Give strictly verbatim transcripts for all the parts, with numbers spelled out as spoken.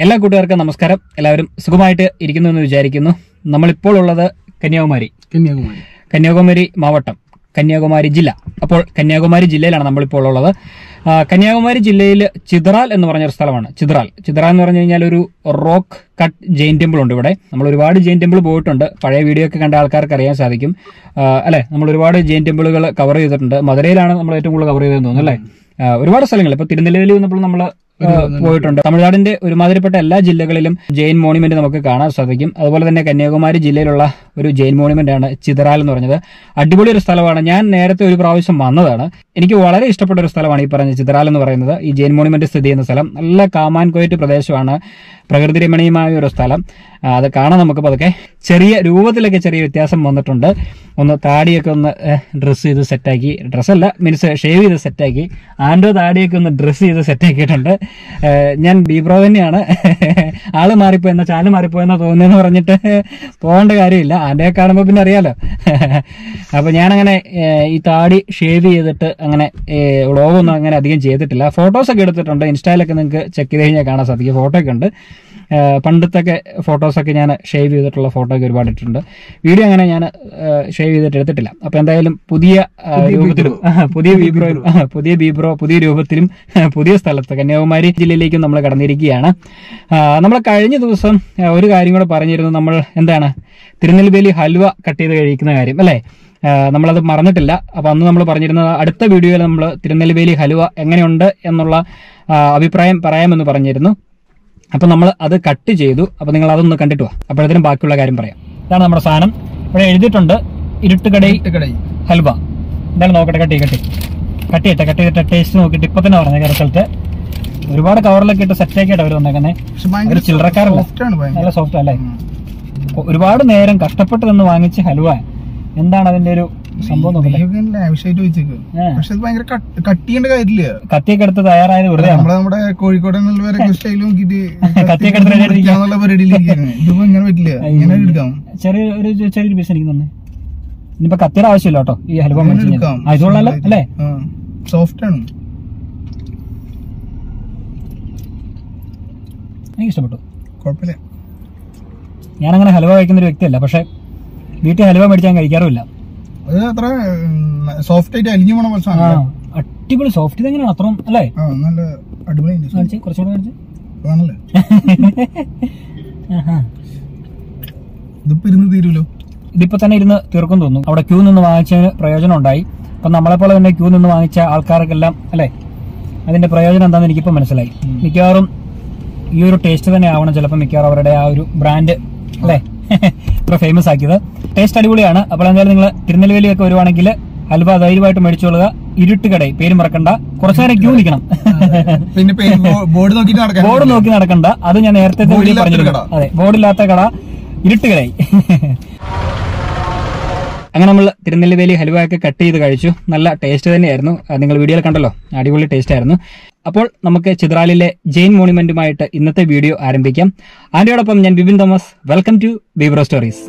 എല്ലാ കൂട്ടുകാർക്കും നമസ്കാരം. എല്ലാവരും സുഖമായിട്ട് ഇരിക്കുന്നു എന്ന് വിചാരിക്കുന്നു. നമ്മളിപ്പോൾ ഉള്ളത് കന്യാകുമാരി കന്യാകുമാരി കന്യാകുമാരി മാവട്ടം, കന്യാകുമാരി ജില്ല. അപ്പോൾ കന്യാകുമാരി ജില്ലയിലാണ് നമ്മളിപ്പോൾ ഉള്ളത്. കന്യാകുമാരി ജില്ലയിൽ ചിതറാൽ എന്ന് പറഞ്ഞൊരു സ്ഥലമാണ്. ചിതറാൽ ചിതറാൽ എന്ന് പറഞ്ഞു കഴിഞ്ഞാൽ ഒരു റോക്ക് കട്ട് ജെയിൻ ടെമ്പിൾ ഉണ്ട് ഇവിടെ. നമ്മൾ ഒരുപാട് ജെയിൻ ടെമ്പിൾ പോയിട്ടുണ്ട്. പഴയ വീഡിയോ ഒക്കെ കണ്ട ആൾക്കാർക്ക് അറിയാൻ സാധിക്കും അല്ലെ. നമ്മൾ ഒരുപാട് ജെയിൻ ടെമ്പിളുകൾ കവർ ചെയ്തിട്ടുണ്ട്. മധുരയിലാണ് നമ്മൾ ഏറ്റവും കൂടുതൽ കവർ ചെയ്തതെന്ന് തോന്നുന്നു അല്ലേ. ഒരുപാട് സ്ഥലങ്ങൾ ഇപ്പൊ തിരുനെല്വേലി വന്നപ്പോൾ നമ്മൾ പോയിട്ടുണ്ട്. തമിഴ്നാടിന്റെ ഒരുമാതിരിപ്പെട്ട എല്ലാ ജില്ലകളിലും ജെയിൻ മോണുമെന്റ് നമുക്ക് കാണാൻ സാധിക്കും. അതുപോലെ തന്നെ കന്യാകുമാരി ജില്ലയിലുള്ള ഒരു ജെയിൻ മോണുമെന്റ് ആണ് ചിതറാൽ എന്ന് പറഞ്ഞത്. അടിപൊളി ഒരു സ്ഥലമാണ്. ഞാൻ നേരത്തെ ഒരു പ്രാവശ്യം വന്നതാണ്. എനിക്ക് വളരെ ഇഷ്ടപ്പെട്ട ഒരു സ്ഥലമാണ് ഈ പറഞ്ഞ ചിതറാൽ എന്ന് പറയുന്നത്. ഈ ജെയിൻ മോണുമെന്റ് സ്ഥിതി ചെയ്യുന്ന സ്ഥലം നല്ല കാമാൻ കോയറ്റ് പ്രദേശമാണ്. പ്രകൃതി രമണീയമായ ഒരു സ്ഥലം. അത് കാണാൻ നമുക്ക് പതുക്കെ ചെറിയ രൂപത്തിലൊക്കെ ചെറിയ വ്യത്യാസം വന്നിട്ടുണ്ട്. ഒന്ന് താടിയൊക്കെ ഒന്ന് ഡ്രസ്സ് ചെയ്ത് സെറ്റാക്കി, ഡ്രസ്സല്ല മീൻസ് ഷേവ് ചെയ്ത് സെറ്റാക്കി. ആൻഡോ താടിയൊക്കെ ഒന്ന് ഡ്രസ്സ് ചെയ്ത് സെറ്റാക്കിയിട്ടുണ്ട്. ഞാൻ ബീബ്രോ തന്നെയാണ്. ആള് മാറിപ്പോയെന്ന ചാല് മാറിപ്പോയെന്നാ തോന്നുന്നതെന്ന് പറഞ്ഞിട്ട് പോകേണ്ട കാര്യമില്ല. ആൻഡോയെ കാണുമ്പോൾ പിന്നെ അറിയാലോ. അപ്പൊ ഞാനങ്ങനെ ഈ താടി ഷേവ് ചെയ്തിട്ട് അങ്ങനെ വ്ളോഗൊന്നും അങ്ങനെ അധികം ചെയ്തിട്ടില്ല. ഫോട്ടോസൊക്കെ എടുത്തിട്ടുണ്ട്. ഇൻസ്റ്റയിലൊക്കെ നിങ്ങൾക്ക് ചെക്ക് ചെയ്ത് കഴിഞ്ഞാൽ കാണാൻ സാധിക്കും. ഫോട്ടോ ഒക്കെ ഉണ്ട്. പണ്ടത്തൊക്കെ ഫോട്ടോസൊക്കെ ഞാൻ ഷേവ് ചെയ്തിട്ടുള്ള ഫോട്ടോ ഒക്കെ ഒരുപാട് ഇട്ടിട്ടുണ്ട്. വീഡിയോ അങ്ങനെ ഞാൻ ഷേവ് ചെയ്തിട്ട് എടുത്തിട്ടില്ല. അപ്പൊ എന്തായാലും പുതിയ രൂപത്തിലും പുതിയ ബീബ്രോ പുതിയ ബീബ്രോ പുതിയ രൂപത്തിലും പുതിയ സ്ഥലത്ത് കന്യാകുമാരി ജില്ലയിലേക്കും നമ്മൾ കടന്നിരിക്കുകയാണ്. നമ്മൾ കഴിഞ്ഞ ദിവസം ഒരു കാര്യം കൂടെ പറഞ്ഞിരുന്നു. നമ്മൾ എന്താണ് തിരുനെൽവേലി ഹൽവ കട്ട് ചെയ്ത് കഴിക്കുന്ന കാര്യം അല്ലേ. നമ്മളത് മറന്നിട്ടില്ല. അപ്പൊ അന്ന് നമ്മൾ പറഞ്ഞിരുന്നത് അടുത്ത വീഡിയോയിൽ നമ്മൾ തിരുനെൽവേലി ഹലുവ എങ്ങനെയുണ്ട് എന്നുള്ള അഭിപ്രായം പറയാമെന്ന് പറഞ്ഞിരുന്നു. അപ്പൊ നമ്മൾ അത് കട്ട് ചെയ്തു. അപ്പൊ നിങ്ങൾ അതൊന്ന് കണ്ടിട്ട് പോവാം. അപ്പോഴത്തേനും ബാക്കിയുള്ള കാര്യം പറയാം. ഇതാണ് നമ്മുടെ സാധനം. ഇവിടെ എഴുതിയിട്ടുണ്ട് ഇരുട്ടുകടൈ ഹൽവ. എന്തായാലും നോക്കട്ടെ. കട്ടി കട്ടി കട്ടി ഇട്ടെ കട്ടി ഇട്ട ടേസ്റ്റ് നോക്കിയിട്ട് ഇപ്പൊ തന്നെ പറഞ്ഞ റിസൾട്ട്. ഒരുപാട് കവറിലൊക്കെ ഇട്ട് സെറ്റ് ആക്കിയിട്ട് അവർ വന്നേക്കുന്നത്. ഒരു ചില്ലറക്കാരല്ല, നല്ല സോഫ്റ്റ് അല്ലേ. ഒരുപാട് നേരം കഷ്ടപ്പെട്ട് നിന്ന് വാങ്ങിച്ച് ഹൽവ. എന്താണ് അതിന്റെ ഒരു സംഭവം കത്തിയൊക്കെ എടുത്ത് തയ്യാറായത് വെറുതെ. നമ്മുടെ കോഴിക്കോട് ചെറിയ ഒരു ചെറിയൊരു പീസ് എനിക്ക് തന്നെ. ഇനിയിപ്പോ കത്തിയുടെ ആവശ്യമില്ല കേട്ടോ ഈ ഹൽവ. ഇതുള്ളല്ലോ അല്ലേ, സോഫ്റ്റ് ആണ്. എനിക്ക് ഇഷ്ടപ്പെട്ടു. കുഴപ്പമില്ല. ഞാനങ്ങനെ ഹൽവ കഴിക്കുന്ന ഒരു വ്യക്തിയല്ല. പക്ഷെ വീട്ടിൽ ഹൽവ മേടിച്ചാൽ കഴിക്കാറുമില്ല. അത്ര സോഫ്റ്റ് ആയിട്ട് അലിഞ്ഞു പോണ അടിപൊളി സോഫ്റ്റ്. ഇതെങ്ങനെയാണ് അത്ര അല്ലേ? നല്ല അടിപൊളി. കുറച്ചുകൂടെ കാണിച്ചു. ഇതിപ്പോ ഇരുന്ന് തീരുമല്ലോ. ഇതിപ്പോ തന്നെ ഇരുന്ന് തീർക്കും തോന്നുന്നു. അവിടെ ക്യൂ നിന്ന് വാങ്ങിച്ചതിന് പ്രയോജനം ഉണ്ടായി. അപ്പൊ നമ്മളെപ്പോലെ തന്നെ ക്യൂ നിന്ന് വാങ്ങിച്ച ആൾക്കാർക്കെല്ലാം അല്ലെ അതിന്റെ പ്രയോജനം എന്താണെന്ന് എനിക്കിപ്പോ മനസ്സിലായി. മിക്കവാറും ഈ ഒരു ടേസ്റ്റ് തന്നെ ആവണം ചിലപ്പോൾ മിക്കവാറും അവരുടെ ആ ഒരു ബ്രാൻഡ് അല്ലെ ഇത്ര ഫേമസ് ആക്കിയത്. ടേസ്റ്റ് അടിപൊളിയാണ്. അപ്പോൾ എന്തായാലും നിങ്ങൾ തിരുനെൽവേലിയൊക്കെ വരുവാണെങ്കിൽ ഹൽവ ധൈര്യമായിട്ട് മേടിച്ചോളുക. ഇരുട്ടുകട പേര് മറക്കണ്ട. കുറച്ചു നേരം ക്യൂ നിൽക്കണം. ബോർഡ് നോക്കി നടക്കണ്ട. അത് ഞാൻ നേരത്തെ പറഞ്ഞിട്ടുണ്ട്. അതെ, ബോർഡില്ലാത്ത കട ഇരുട്ടുകട. അങ്ങനെ നമ്മൾ തിരുനെൽവേലി ഹലുവയൊക്കെ കട്ട് ചെയ്ത് കഴിച്ചു. നല്ല ടേസ്റ്റ് തന്നെയായിരുന്നു. നിങ്ങൾ വീഡിയോയിൽ കണ്ടല്ലോ, അടിപൊളി ടേസ്റ്റ് ആയിരുന്നു. അപ്പോൾ നമുക്ക് ചിതറാലിലെ ജെയിൻ മോണുമെന്റുമായിട്ട് ഇന്നത്തെ വീഡിയോ ആരംഭിക്കാം. ആന്റിയോടൊപ്പം ഞാൻ Bibin Thomas. Welcome to Bibro stories.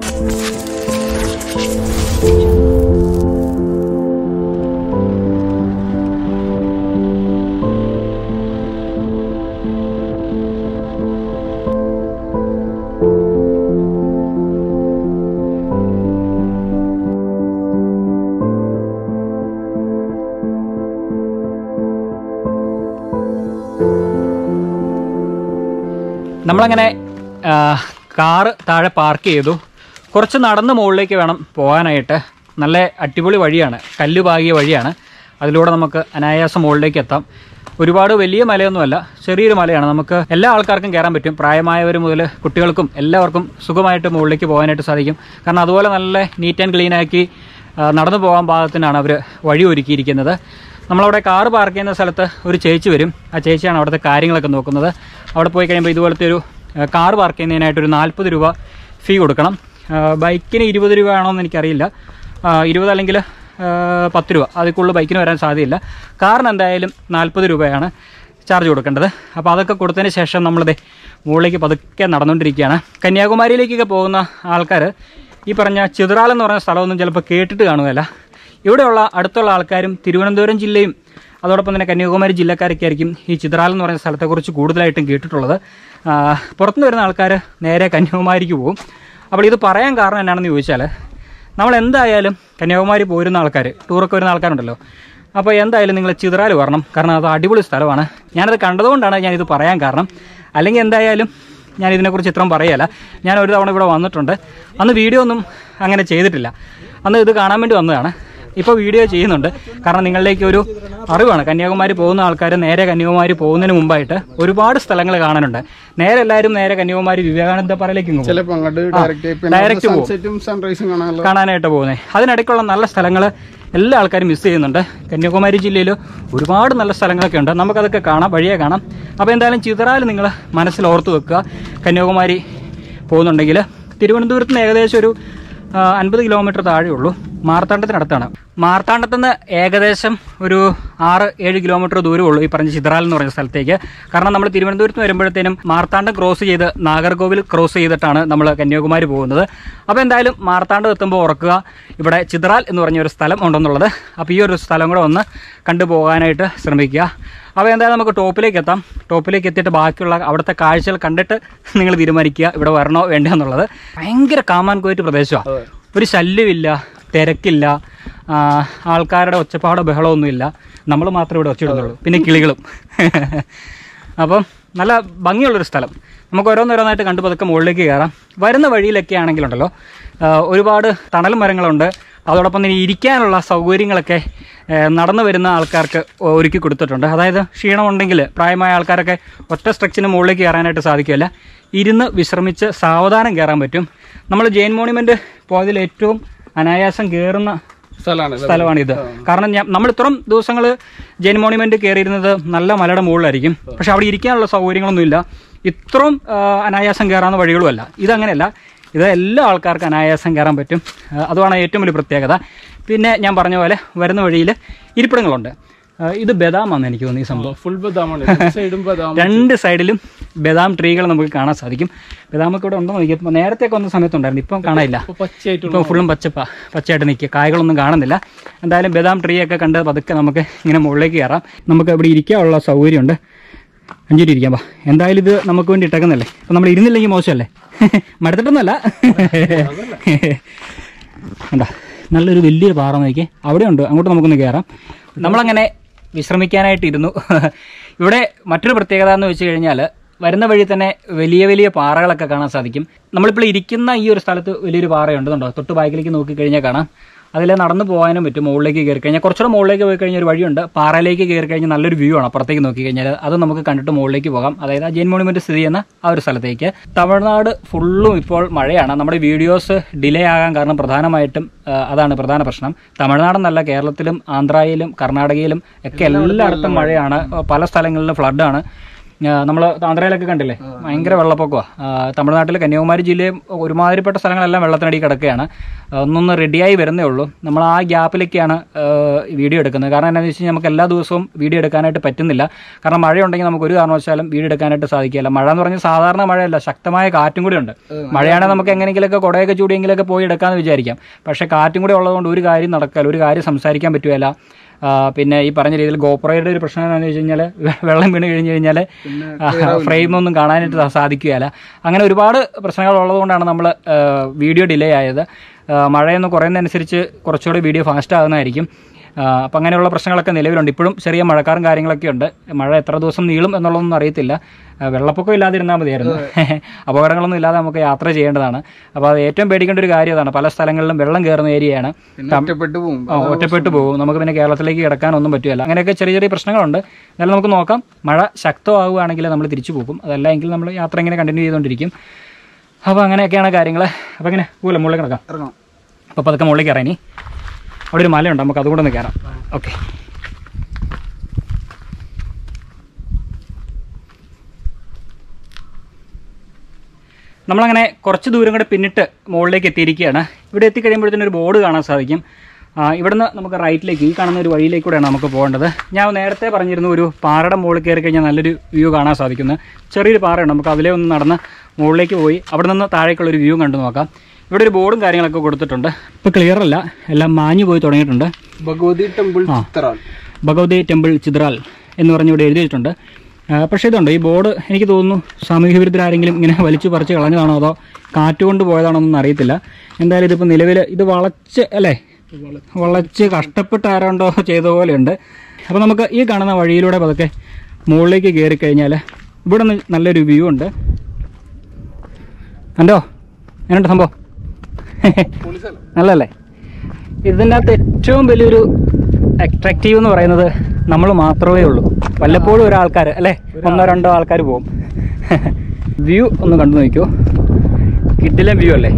നമ്മളങ്ങനെ കാറ് താഴെ പാർക്ക് ചെയ്തു. കുറച്ച് നടന്ന് മുകളിലേക്ക് വേണം പോകാനായിട്ട്. നല്ല അടിപൊളി വഴിയാണ്, കല്ല് പാകിയ വഴിയാണ്. അതിലൂടെ നമുക്ക് അനായാസം മുകളിലേക്ക് എത്താം. ഒരുപാട് വലിയ മലയൊന്നുമല്ല, ചെറിയൊരു മലയാണ്. നമുക്ക് എല്ലാ ആൾക്കാർക്കും കയറാൻ പറ്റും. പ്രായമായവർ മുതൽ കുട്ടികൾക്കും എല്ലാവർക്കും സുഖമായിട്ട് മുകളിലേക്ക് പോകാനായിട്ട് സാധിക്കും. കാരണം അതുപോലെ നല്ല നീറ്റ് ആൻഡ് ക്ലീനാക്കി നടന്നു പോകാൻ പാകത്തിനാണ് അവർ വഴി ഒരുക്കിയിരിക്കുന്നത്. നമ്മളവിടെ കാറ് പാർക്ക് ചെയ്യുന്ന സ്ഥലത്ത് ഒരു ചേച്ചി വരും. ആ ചേച്ചിയാണ് അവിടുത്തെ കാര്യങ്ങളൊക്കെ നോക്കുന്നത്. അവിടെ പോയി കഴിയുമ്പോൾ ഇതുപോലത്തെ ഒരു കാറ് പാർക്ക് ചെയ്യുന്നതിനായിട്ടൊരു നാൽപ്പത് രൂപ ഫീ കൊടുക്കണം. ബൈക്കിന് ഇരുപത് രൂപ ആണോയെന്ന് എനിക്കറിയില്ല. ഇരുപത് അല്ലെങ്കിൽ പത്ത് രൂപ, അതിൽ കൂടുതൽ ബൈക്കിന് വരാൻ സാധ്യതയില്ല. കാറിന് എന്തായാലും നാൽപ്പത് രൂപയാണ് ചാർജ് കൊടുക്കേണ്ടത്. അപ്പോൾ അതൊക്കെ കൊടുത്തതിന് ശേഷം നമ്മളിത് മുകളിലേക്ക് പതുക്കെ നടന്നുകൊണ്ടിരിക്കുകയാണ്. കന്യാകുമാരിയിലേക്കൊക്കെ പോകുന്ന ആൾക്കാർ ഈ പറഞ്ഞ ചിതറാൽ എന്ന് പറഞ്ഞ സ്ഥലമൊന്നും ചിലപ്പോൾ കേട്ടിട്ട് കാണുകയില്ല. ഇവിടെയുള്ള അടുത്തുള്ള ആൾക്കാരും തിരുവനന്തപുരം ജില്ലയും അതോടൊപ്പം തന്നെ കന്യാകുമാരി ജില്ലക്കാരൊക്കെ ആയിരിക്കും ഈ ചിത്രാൽ എന്ന് പറയുന്ന സ്ഥലത്തെക്കുറിച്ച് കൂടുതലായിട്ടും കേട്ടിട്ടുള്ളത്. പുറത്തുനിന്ന് വരുന്ന ആൾക്കാർ നേരെ കന്യാകുമാരിക്ക് പോകും. അപ്പോൾ ഇത് പറയാൻ കാരണം എന്നാണെന്ന് ചോദിച്ചാൽ, നമ്മൾ എന്തായാലും കന്യാകുമാരി പോരുന്ന ആൾക്കാർ, ടൂറൊക്കെ വരുന്ന ആൾക്കാരുണ്ടല്ലോ, അപ്പോൾ എന്തായാലും നിങ്ങൾ ചിത്രാൽ വരണം. കാരണം അത് അടിപൊളി സ്ഥലമാണ്. ഞാനത് കണ്ടതുകൊണ്ടാണ് ഞാനിത് പറയാൻ കാരണം. അല്ലെങ്കിൽ എന്തായാലും ഞാൻ ഇതിനെക്കുറിച്ച് ഇത്രയും പറയല്ല. ഞാൻ ഒരു തവണ ഇവിടെ വന്നിട്ടുണ്ട്. അന്ന് വീഡിയോ ഒന്നും അങ്ങനെ ചെയ്തിട്ടില്ല. അന്ന് ഇത് കാണാൻ വേണ്ടി വന്നതാണ്. ഇപ്പോൾ വീഡിയോ ചെയ്യുന്നുണ്ട്. കാരണം നിങ്ങളിലേക്ക് ഒരു അറിവാണ്. കന്യാകുമാരി പോകുന്ന ആൾക്കാർ നേരെ കന്യാകുമാരി പോകുന്നതിന് മുമ്പായിട്ട് ഒരുപാട് സ്ഥലങ്ങൾ കാണാനുണ്ട്. നേരെ എല്ലാവരും നേരെ കന്യാകുമാരി വിവേകാനന്ദ പാറയിലേക്ക് ഡയറക്റ്റ് പോകും കാണാനായിട്ട് പോകുന്നത്. അതിനിടയ്ക്കുള്ള നല്ല സ്ഥലങ്ങൾ എല്ലാ ആൾക്കാരും മിസ് ചെയ്യുന്നുണ്ട്. കന്യാകുമാരി ജില്ലയിൽ ഒരുപാട് നല്ല സ്ഥലങ്ങളൊക്കെ ഉണ്ട്. നമുക്കതൊക്കെ കാണാം, വഴിയെ കാണാം. അപ്പോൾ എന്തായാലും ചിത്രാൽ നിങ്ങൾ മനസ്സിൽ ഓർത്ത് വെക്കുക. കന്യാകുമാരി പോകുന്നുണ്ടെങ്കിൽ തിരുവനന്തപുരത്ത് നിന്ന് ഏകദേശം ഒരു അൻപത് കിലോമീറ്റർ താഴെയുള്ളൂ. മാർത്താണ്ഡത്തിനടുത്താണ്. മാർത്താണ്ഡത്തുനിന്ന് ഏകദേശം ഒരു ആറ് ഏഴ് കിലോമീറ്റർ ദൂരമുള്ളൂ ഈ പറഞ്ഞ ചിത്രാൽ എന്ന് പറയുന്ന സ്ഥലത്തേക്ക്. കാരണം നമ്മൾ തിരുവനന്തപുരത്ത് വരുമ്പോഴത്തേനും മാർത്താണ്ഡം ക്രോസ് ചെയ്ത് നാഗർകോവിൽ ക്രോസ് ചെയ്തിട്ടാണ് നമ്മൾ കന്യാകുമാരി പോകുന്നത്. അപ്പോൾ എന്തായാലും മാർത്താണ്ഡം എത്തുമ്പോൾ ഓർക്കുക ഇവിടെ ചിത്രാൽ എന്ന് പറഞ്ഞൊരു സ്ഥലം ഉണ്ടെന്നുള്ളത്. അപ്പോൾ ഈ ഒരു സ്ഥലം കൂടെ ഒന്ന് കണ്ടുപോകാനായിട്ട് ശ്രമിക്കുക. അപ്പോൾ എന്തായാലും നമുക്ക് ടോപ്പിലേക്ക് എത്താം. ടോപ്പിലേക്ക് എത്തിയിട്ട് ബാക്കിയുള്ള അവിടുത്തെ കാഴ്ചകൾ കണ്ടിട്ട് നിങ്ങൾ തീരുമാനിക്കുക ഇവിടെ വരണോ വേണ്ടോ എന്നുള്ളത്. ഭയങ്കര കാമാൻ കോയിട്ട് പ്രദേശമാണ്. ഒരു ശല്യമില്ല, തിരക്കില്ല, ആൾക്കാരുടെ ഒച്ചപ്പാടോ ബഹളമൊന്നുമില്ല. നമ്മൾ മാത്രമേ ഇവിടെ ഒച്ചയിടുന്നുള്ളൂ, പിന്നെ കിളികളും. അപ്പം നല്ല ഭംഗിയുള്ളൊരു സ്ഥലം. നമുക്ക് ഓരോന്നോരോന്നായിട്ട് കണ്ടു പതുക്കെ മുകളിലേക്ക് കയറാം. വരുന്ന വഴിയിലൊക്കെ ആണെങ്കിലുണ്ടല്ലോ ഒരുപാട് തണൽ മരങ്ങളുണ്ട്. അതോടൊപ്പം തന്നെ ഇരിക്കാനുള്ള സൗകര്യങ്ങളൊക്കെ നടന്നു വരുന്ന ആൾക്കാർക്ക് ഒരുക്കി കൊടുത്തിട്ടുണ്ട്. അതായത് ക്ഷീണമുണ്ടെങ്കിൽ പ്രായമായ ആൾക്കാരൊക്കെ ഒറ്റ സ്ട്രെച്ചിന് മുകളിലേക്ക് കയറാനായിട്ട് സാധിക്കില്ല. ഇരുന്ന് വിശ്രമിച്ച് സാവധാനം കയറാൻ പറ്റും. നമ്മൾ ജെയിൻ മോണുമെന്റ് പോയതിൽ ഏറ്റവും അനായാസം കയറുന്ന സ്ഥലമാണിത്. കാരണം ഞാൻ നമ്മൾ ഇത്രയും ദിവസങ്ങൾ ജെയിൻ മോണുമെന്റ് കയറിയിരുന്നത് നല്ല മലയുടെ മുകളിലായിരിക്കും. പക്ഷെ അവിടെ ഇരിക്കാനുള്ള സൗകര്യങ്ങളൊന്നുമില്ല. ഇത്രയും അനായാസം കയറാവുന്ന വഴികളുമല്ല. ഇതങ്ങനെയല്ല. ഇത് എല്ലാ ആൾക്കാർക്കും അനായാസം കയറാൻ പറ്റും. അതുമാണ് ഏറ്റവും വലിയ പ്രത്യേകത. പിന്നെ ഞാൻ പറഞ്ഞ പോലെ വരുന്ന വഴിയിൽ ഇരിപ്പിടങ്ങളുണ്ട്. ഇത് ബദാമാണ് എനിക്ക് തോന്നുന്നു ഈ സംഭവം. ഫുൾ ബദാമാണ്. രണ്ട് സൈഡിലും ബദാം ട്രീകൾ നമുക്ക് കാണാൻ സാധിക്കും. ബദാമൊക്കെ ഇവിടെ ഉണ്ടോ നോക്കിയപ്പോൾ നേരത്തെ വന്ന സമയത്തുണ്ടായിരുന്നു. ഇപ്പം കാണാനില്ല. ഇപ്പോൾ ഫുള്ളും പച്ചപ്പ പച്ചയായിട്ട് നിൽക്കുക. കായകളൊന്നും കാണുന്നില്ല. എന്തായാലും ബദാം ട്രീ ഒക്കെ കണ്ട് പതുക്കെ നമുക്ക് ഇങ്ങനെ മുകളിലേക്ക് കയറാം. നമുക്ക് ഇവിടെ ഇരിക്കാനുള്ള സൗകര്യമുണ്ട്. അഞ്ചൂരി ഇരിക്കാം. പാ എന്തായാലും ഇത് നമുക്ക് വേണ്ടി ഇട്ടേക്കുന്നല്ലേ. അപ്പം നമ്മൾ ഇരുന്നില്ലെങ്കിൽ മോശമല്ലേ? മടുത്തിട്ടൊന്നുമല്ല. എന്താ നല്ലൊരു വലിയൊരു പാറ നോക്കി അവിടെ ഉണ്ട്. അങ്ങോട്ട് നമുക്കൊന്ന് കയറാം. നമ്മളങ്ങനെ വിശ്രമിക്കാനായിട്ടിരുന്നു. ഇവിടെ മറ്റൊരു പ്രത്യേകത എന്ന് വെച്ച് കഴിഞ്ഞാൽ വരുന്ന വഴി തന്നെ വലിയ വലിയ പാറകളൊക്കെ കാണാൻ സാധിക്കും. നമ്മളിപ്പോൾ ഇരിക്കുന്ന ഈ ഒരു സ്ഥലത്ത് വലിയൊരു പാറയുണ്ട്. കണ്ടോ? തൊട്ട് ബാക്കിലേക്ക് നോക്കിക്കഴിഞ്ഞാൽ കാണാം. അതിൽ നടന്നു പോകാനും പറ്റും. മുകളിലേക്ക് കയറി കഴിഞ്ഞാൽ കുറച്ചുകൂടെ മുകളിലേക്ക് പോയി കഴിഞ്ഞാൽ ഒരു വഴിയുണ്ട്. പാറയിലേക്ക് കയറി കഴിഞ്ഞാൽ നല്ലൊരു വ്യൂ ആണ്. അപ്പുറത്തേക്ക് നോക്കിക്കഴിഞ്ഞാൽ അത് നമുക്ക് കണ്ടിട്ട് മുകളിലേക്ക് പോകാം. അതായത് ആ ജെയിൻ മോണുമെന്റ് സ്ഥിതി ചെയ്യുന്ന ആ ഒരു സ്ഥലത്തേക്ക്. തമിഴ്നാട് ഫുള്ളും ഇപ്പോൾ മഴയാണ്. നമ്മുടെ വീഡിയോസ് ഡിലേ ആകാൻ കാരണം പ്രധാനമായിട്ടും അതാണ് പ്രധാന പ്രശ്നം. തമിഴ്നാടെന്നല്ല, കേരളത്തിലും ആന്ധ്രയിലും കർണാടകയിലും ഒക്കെ എല്ലായിടത്തും മഴയാണ്. പല സ്ഥലങ്ങളിലും ഫ്ലഡാണ്. നമ്മൾ ആന്ധ്രയിലൊക്കെ കണ്ടില്ലേ, ഭയങ്കര വെള്ളപ്പൊക്കമാണ്. തമിഴ്നാട്ടിൽ കന്യാകുമാരി ജില്ലയും ഒരുമാതിരിപ്പെട്ട സ്ഥലങ്ങളെല്ലാം വെള്ളത്തിനടി കിടക്കുകയാണ്. ഒന്നൊന്ന് റെഡിയായി വരുന്നേ ഉള്ളൂ. നമ്മൾ ആ ഗ്യാപ്പിലൊക്കെയാണ് വീഡിയോ എടുക്കുന്നത്. കാരണം എന്താണെന്ന് വെച്ച് കഴിഞ്ഞാൽ നമുക്ക് എല്ലാ ദിവസവും വീഡിയോ എടുക്കാനായിട്ട് പറ്റുന്നില്ല. കാരണം മഴയുണ്ടെങ്കിൽ നമുക്ക് ഒരു കാരണവശാലും വീഡിയോ എടുക്കാനായിട്ട് സാധിക്കില്ല. മഴ എന്ന് പറഞ്ഞാൽ സാധാരണ മഴയല്ല, ശക്തമായ കാറ്റും കൂടി ഉണ്ട്. മഴയാണെങ്കിൽ നമുക്ക് എങ്ങനെയെങ്കിലൊക്കെ കുടയൊക്കെ ചൂടിയെങ്കിലൊക്കെ പോയി എടുക്കാമെന്ന് വിചാരിക്കാം. പക്ഷേ കാറ്റും കൂടി ഉള്ളതുകൊണ്ട് ഒരു കാര്യം നടക്കില്ല, ഒരു കാര്യം സംസാരിക്കാൻ പറ്റുകയില്ല. പിന്നെ ഈ പറഞ്ഞ രീതിയിൽ ഗോപ്രോയുടെ ഒരു പ്രശ്നം എന്താണെന്ന് വെച്ച് കഴിഞ്ഞാൽ വെള്ളം വീണ് കഴിഞ്ഞ് കഴിഞ്ഞാൽ ഫ്രെയിമൊന്നും കാണാനായിട്ട് സാധിക്കുകയില്ല. അങ്ങനെ ഒരുപാട് പ്രശ്നങ്ങൾ ഉള്ളതുകൊണ്ടാണ് നമ്മൾ വീഡിയോ ഡിലേ ആയത്. മഴയൊന്ന് കുറയുന്നതനുസരിച്ച് കുറച്ചുകൂടി വീഡിയോ ഫാസ്റ്റ് ആകുന്നതായിരിക്കും. അപ്പം അങ്ങനെയുള്ള പ്രശ്നങ്ങളൊക്കെ നിലവിലുണ്ട്. ഇപ്പോഴും ചെറിയ മഴക്കാറും കാര്യങ്ങളൊക്കെ ഉണ്ട്. മഴ എത്ര ദിവസം നീളും എന്നുള്ളതൊന്നും അറിയത്തില്ല. വെള്ളപ്പൊക്കം ഇല്ലാതിരുന്നാൽ മതിയായിരുന്നു. അപകടങ്ങളൊന്നും ഇല്ലാതെ നമുക്ക് യാത്ര ചെയ്യേണ്ടതാണ്. അപ്പോൾ അത് ഏറ്റവും പേടിക്കേണ്ട ഒരു കാര്യം അതാണ്. പല സ്ഥലങ്ങളിലും വെള്ളം കയറുന്ന ഏരിയയാണ്. ഒറ്റപ്പെട്ടു പോകും. നമുക്ക് പിന്നെ കേരളത്തിലേക്ക് കിടക്കാനൊന്നും പറ്റുകയില്ല. അങ്ങനെയൊക്കെ ചെറിയ ചെറിയ പ്രശ്നങ്ങളുണ്ട്. എന്നാലും നമുക്ക് നോക്കാം. മഴ ശക്തമാവുകയാണെങ്കിൽ നമ്മൾ തിരിച്ചു പോകും. അതല്ല എങ്കിൽ നമ്മൾ യാത്ര ഇങ്ങനെ കണ്ടിന്യൂ ചെയ്തുകൊണ്ടിരിക്കും. അപ്പോൾ അങ്ങനെയൊക്കെയാണ് കാര്യങ്ങൾ. അപ്പോൾ ഇങ്ങനെ പോകില്ല, മുകളിലേക്ക് കിടക്കാം. അപ്പോൾ പതുക്കെ മുകളിലേക്ക് കയറാം. ഇനി അവിടെ ഒരു മലയുണ്ട്, നമുക്ക് അതുകൂടെ ഒന്ന് കയറാം. ഓക്കെ. നമ്മളങ്ങനെ കുറച്ച് ദൂരം കൂടെ പിന്നിട്ട് മുകളിലേക്ക് എത്തിയിരിക്കുകയാണ്. ഇവിടെ എത്തിക്കഴിയുമ്പോഴത്തേനും ഒരു ബോർഡ് കാണാൻ സാധിക്കും. ഇവിടുന്ന് നമുക്ക് റൈറ്റിലേക്ക്, ഈ കാണുന്ന ഒരു വഴിയിലേക്കൂടെയാണ് നമുക്ക് പോകേണ്ടത്. ഞാൻ നേരത്തെ പറഞ്ഞിരുന്നു ഒരു പാറയുടെ മുകളിൽ കയറി കഴിഞ്ഞാൽ നല്ലൊരു വ്യൂ കാണാൻ സാധിക്കുന്നത്. ചെറിയൊരു പാറയുണ്ട്, നമുക്ക് അതിലേ ഒന്ന് നടന്ന് മുകളിലേക്ക് പോയി അവിടെ നിന്ന് താഴേക്കുള്ളൊരു വ്യൂ കണ്ടു നോക്കാം. ഇവിടെ ഒരു ബോർഡും കാര്യങ്ങളൊക്കെ കൊടുത്തിട്ടുണ്ട്. ഇപ്പോൾ ക്ലിയർ അല്ല, എല്ലാം മാഞ്ഞു പോയി തുടങ്ങിയിട്ടുണ്ട്. ഭഗവതി ടെമ്പിൾ ചിത്തറാൽ. ഭഗവതി ടെമ്പിൾ ചിത്രാൽ എന്ന് പറഞ്ഞിവിടെ എഴുതിയിട്ടുണ്ട്. പക്ഷേ ഇതുണ്ട്, ഈ ബോർഡ് എനിക്ക് തോന്നുന്നു സാമൂഹ്യ വിരുദ്ധരാരെങ്കിലും ഇങ്ങനെ വലിച്ചു പറിച്ച് കളഞ്ഞതാണോ അതോ കാറ്റുകൊണ്ട് പോയതാണോ എന്നൊന്നും അറിയത്തില്ല. എന്തായാലും ഇതിപ്പോൾ നിലവിൽ ഇത് വളച്ച് അല്ലേ വളച്ച് കഷ്ടപ്പെട്ട് ആരാണ്ടോ ചെയ്ത പോലെയുണ്ട്. അപ്പോൾ നമുക്ക് ഈ കാണുന്ന വഴിയിലൂടെ പതുക്കെ മുകളിലേക്ക് കയറി കഴിഞ്ഞാൽ ഇവിടെ നിന്ന് നല്ലൊരു വ്യൂ ഉണ്ട്. കണ്ടോ എന്നുണ്ട് സംഭവം? നല്ലല്ലേ? ഇതിൻ്റെ അകത്ത് ഏറ്റവും വലിയൊരു അട്രാക്റ്റീവ് എന്ന് പറയുന്നത് നമ്മൾ മാത്രമേ ഉള്ളൂ. വല്ലപ്പോഴും ഒരാൾക്കാർ അല്ലേ, ഒന്നോ രണ്ടോ ആൾക്കാർ പോകും. വ്യൂ ഒന്ന് കണ്ടു നോക്കിയോ, കിഡിലെ വ്യൂ അല്ലേ?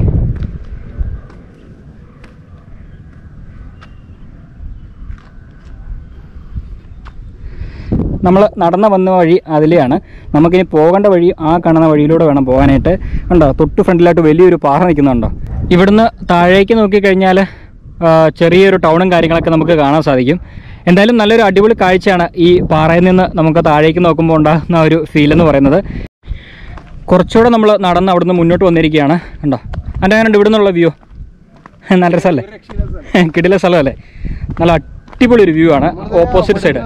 നമ്മൾ നടന്ന വന്ന വഴി അതിലെയാണ്. നമുക്കിനി പോകേണ്ട വഴി ആ കാണുന്ന വഴിയിലൂടെ വേണം പോകാനായിട്ട്. കണ്ടോ, തൊട്ട് ഫ്രണ്ടിലായിട്ട് വലിയൊരു പാറ നിൽക്കുന്നുണ്ടോ? ഇവിടുന്ന് താഴേക്ക് നോക്കിക്കഴിഞ്ഞാൽ ചെറിയൊരു ടൗണും കാര്യങ്ങളൊക്കെ നമുക്ക് കാണാൻ സാധിക്കും. എന്തായാലും നല്ലൊരു അടിപൊളി കാഴ്ചയാണ് ഈ പാറയിൽ നിന്ന് നമുക്ക് താഴേക്ക് നോക്കുമ്പോൾ ഉണ്ടാകുന്ന ഒരു ഫീൽ എന്ന് പറയുന്നത്. കുറച്ചുകൂടെ നമ്മൾ നടന്ന് അവിടുന്ന് മുന്നോട്ട് വന്നിരിക്കുകയാണ്. കണ്ടോ അതിൻ്റെ അങ്ങനെ ഇവിടെ നിന്നുള്ള വ്യൂ നല്ല രസമല്ലേ? കിടില സ്ഥലമല്ലേ? നല്ല അടിപൊളി ഒരു വ്യൂ ആണ്. ഓപ്പോസിറ്റ് സൈഡ്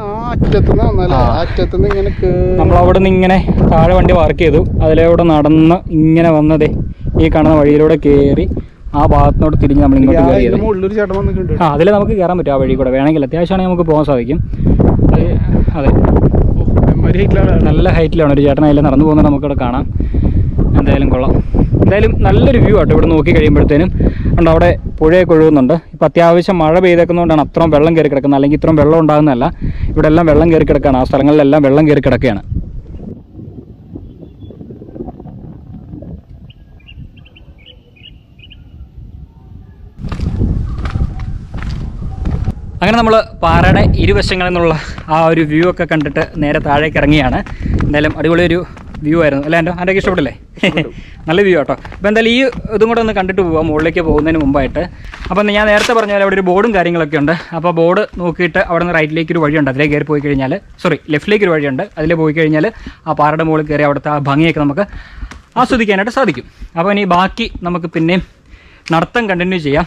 നമ്മൾ അവിടെ നിന്ന് ഇങ്ങനെ താഴെ വണ്ടി പാർക്ക് ചെയ്തു, അതിലൂടെ നടന്ന് ഇങ്ങനെ വന്നതേ ഈ കാണുന്ന വഴിയിലൂടെ കയറി ആ ഭാഗത്തിനോട് തിരിഞ്ഞ് നമ്മൾ ഇങ്ങോട്ട് കയറിയത്. ആ അതിൽ നമുക്ക് കയറാൻ പറ്റും ആ വഴി കൂടെ. വേണമെങ്കിൽ അത്യാവശ്യമാണെങ്കിൽ നമുക്ക് പോകാൻ സാധിക്കും. അതെ, നല്ല ഹൈറ്റിലാണ് ഒരു ചേട്ടൻ അതിൽ നടന്നു പോകുന്നത് നമുക്കിവിടെ കാണാം. എന്തായാലും കൊള്ളാം. എന്തായാലും നല്ലൊരു വ്യൂ ആട്ടോ ഇവിടെ നോക്കി കഴിയുമ്പോഴത്തേനും. ഉണ്ട് അവിടെ പുഴയൊക്കെ ഒഴുകുന്നുണ്ട്. ഇപ്പം അത്യാവശ്യം മഴ പെയ്തേക്കുന്നതുകൊണ്ടാണ് അത്രയും വെള്ളം കയറി കിടക്കുന്നത്, അല്ലെങ്കിൽ ഇത്രയും വെള്ളം ഉണ്ടാകുന്നതല്ല. ഇവിടെ എല്ലാം വെള്ളം കയറി കിടക്കുകയാണ്, ആ സ്ഥലങ്ങളിലെല്ലാം വെള്ളം കയറി കിടക്കുകയാണ്. അങ്ങനെ നമ്മൾ പാറയുടെ ഇരുവശങ്ങളിൽ നിന്നുള്ള ആ ഒരു വ്യൂ ഒക്കെ കണ്ടിട്ട് നേരെ താഴേക്ക് ഇറങ്ങിയാണ്. എന്തായാലും അടിപൊളിയൊരു വ്യൂ ആയിരുന്നു അല്ലേ? എൻ്റെ എൻ്റെ ഇഷ്ടപ്പെട്ടില്ലേ? നല്ല വ്യൂ ആട്ടോ. അപ്പോൾ എന്തായാലും ഈ ഇതും കൂടെ ഒന്ന് കണ്ടിട്ട് പോകാം മുകളിലേക്ക് പോകുന്നതിന് മുമ്പായിട്ട്. അപ്പം ഞാൻ നേരത്തെ പറഞ്ഞാൽ അവിടെ ഒരു ബോർഡും കാര്യങ്ങളൊക്കെ ഉണ്ട്. അപ്പോൾ ബോർഡ് നോക്കിയിട്ട് അവിടെ നിന്ന് റൈറ്റിലേക്ക് ഒരു വഴിയുണ്ട്, അതിലേക്ക് കയറി പോയി കഴിഞ്ഞാൽ സോറി ലെഫ്റ്റിലേക്ക് ഒരു വഴിയുണ്ട്, അതിൽ പോയി കഴിഞ്ഞാൽ ആ പാറയുടെ മുകളിൽ കയറി അവിടുത്തെ ആ ഭംഗിയൊക്കെ നമുക്ക് ആസ്വദിക്കാനായിട്ട് സാധിക്കും. അപ്പോൾ ഇനി ബാക്കി നമുക്ക് പിന്നെയും നടത്തം കണ്ടിന്യൂ ചെയ്യാം.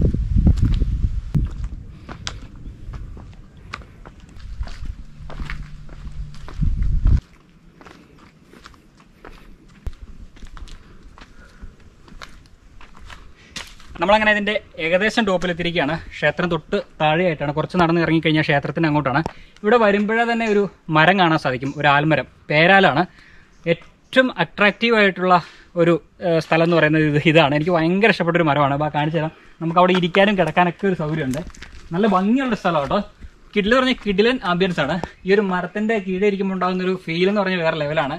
നമ്മളങ്ങനെ ഇതിൻ്റെ ഏകദേശം ടോപ്പിലെത്തിയിരിക്കുകയാണ്. ക്ഷേത്രം തൊട്ട് താഴെയായിട്ടാണ്, കുറച്ച് നടന്ന് ഇറങ്ങിക്കഴിഞ്ഞാൽ ക്ഷേത്രത്തിന് അങ്ങോട്ടാണ്. ഇവിടെ വരുമ്പോഴേ തന്നെ ഒരു മരം കാണാൻ സാധിക്കും, ഒരു ആൽമരം, പേരാലാണ്. ഏറ്റവും അട്രാക്റ്റീവായിട്ടുള്ള ഒരു സ്ഥലം എന്ന് പറയുന്നത് ഇത് ഇതാണ്. എനിക്ക് ഭയങ്കര ഇഷ്ടപ്പെട്ടൊരു മരമാണ്. അപ്പോൾ കാണിച്ചു തരാം. നമുക്ക് അവിടെ ഇരിക്കാനും കിടക്കാനൊക്കെ ഒരു സൗകര്യമുണ്ട്. നല്ല ഭംഗിയുള്ള സ്ഥലം കേട്ടോ. കിഡിൽ പറഞ്ഞാൽ കിഡിലൻ ആംബിയൻസ് ആണ്. ഈ ഒരു മരത്തിൻ്റെ കീഴെ ഇരിക്കുമ്പോൾ ഉണ്ടാകുന്ന ഒരു ഫീൽ എന്ന് പറഞ്ഞാൽ വേറെ ലെവലാണ്.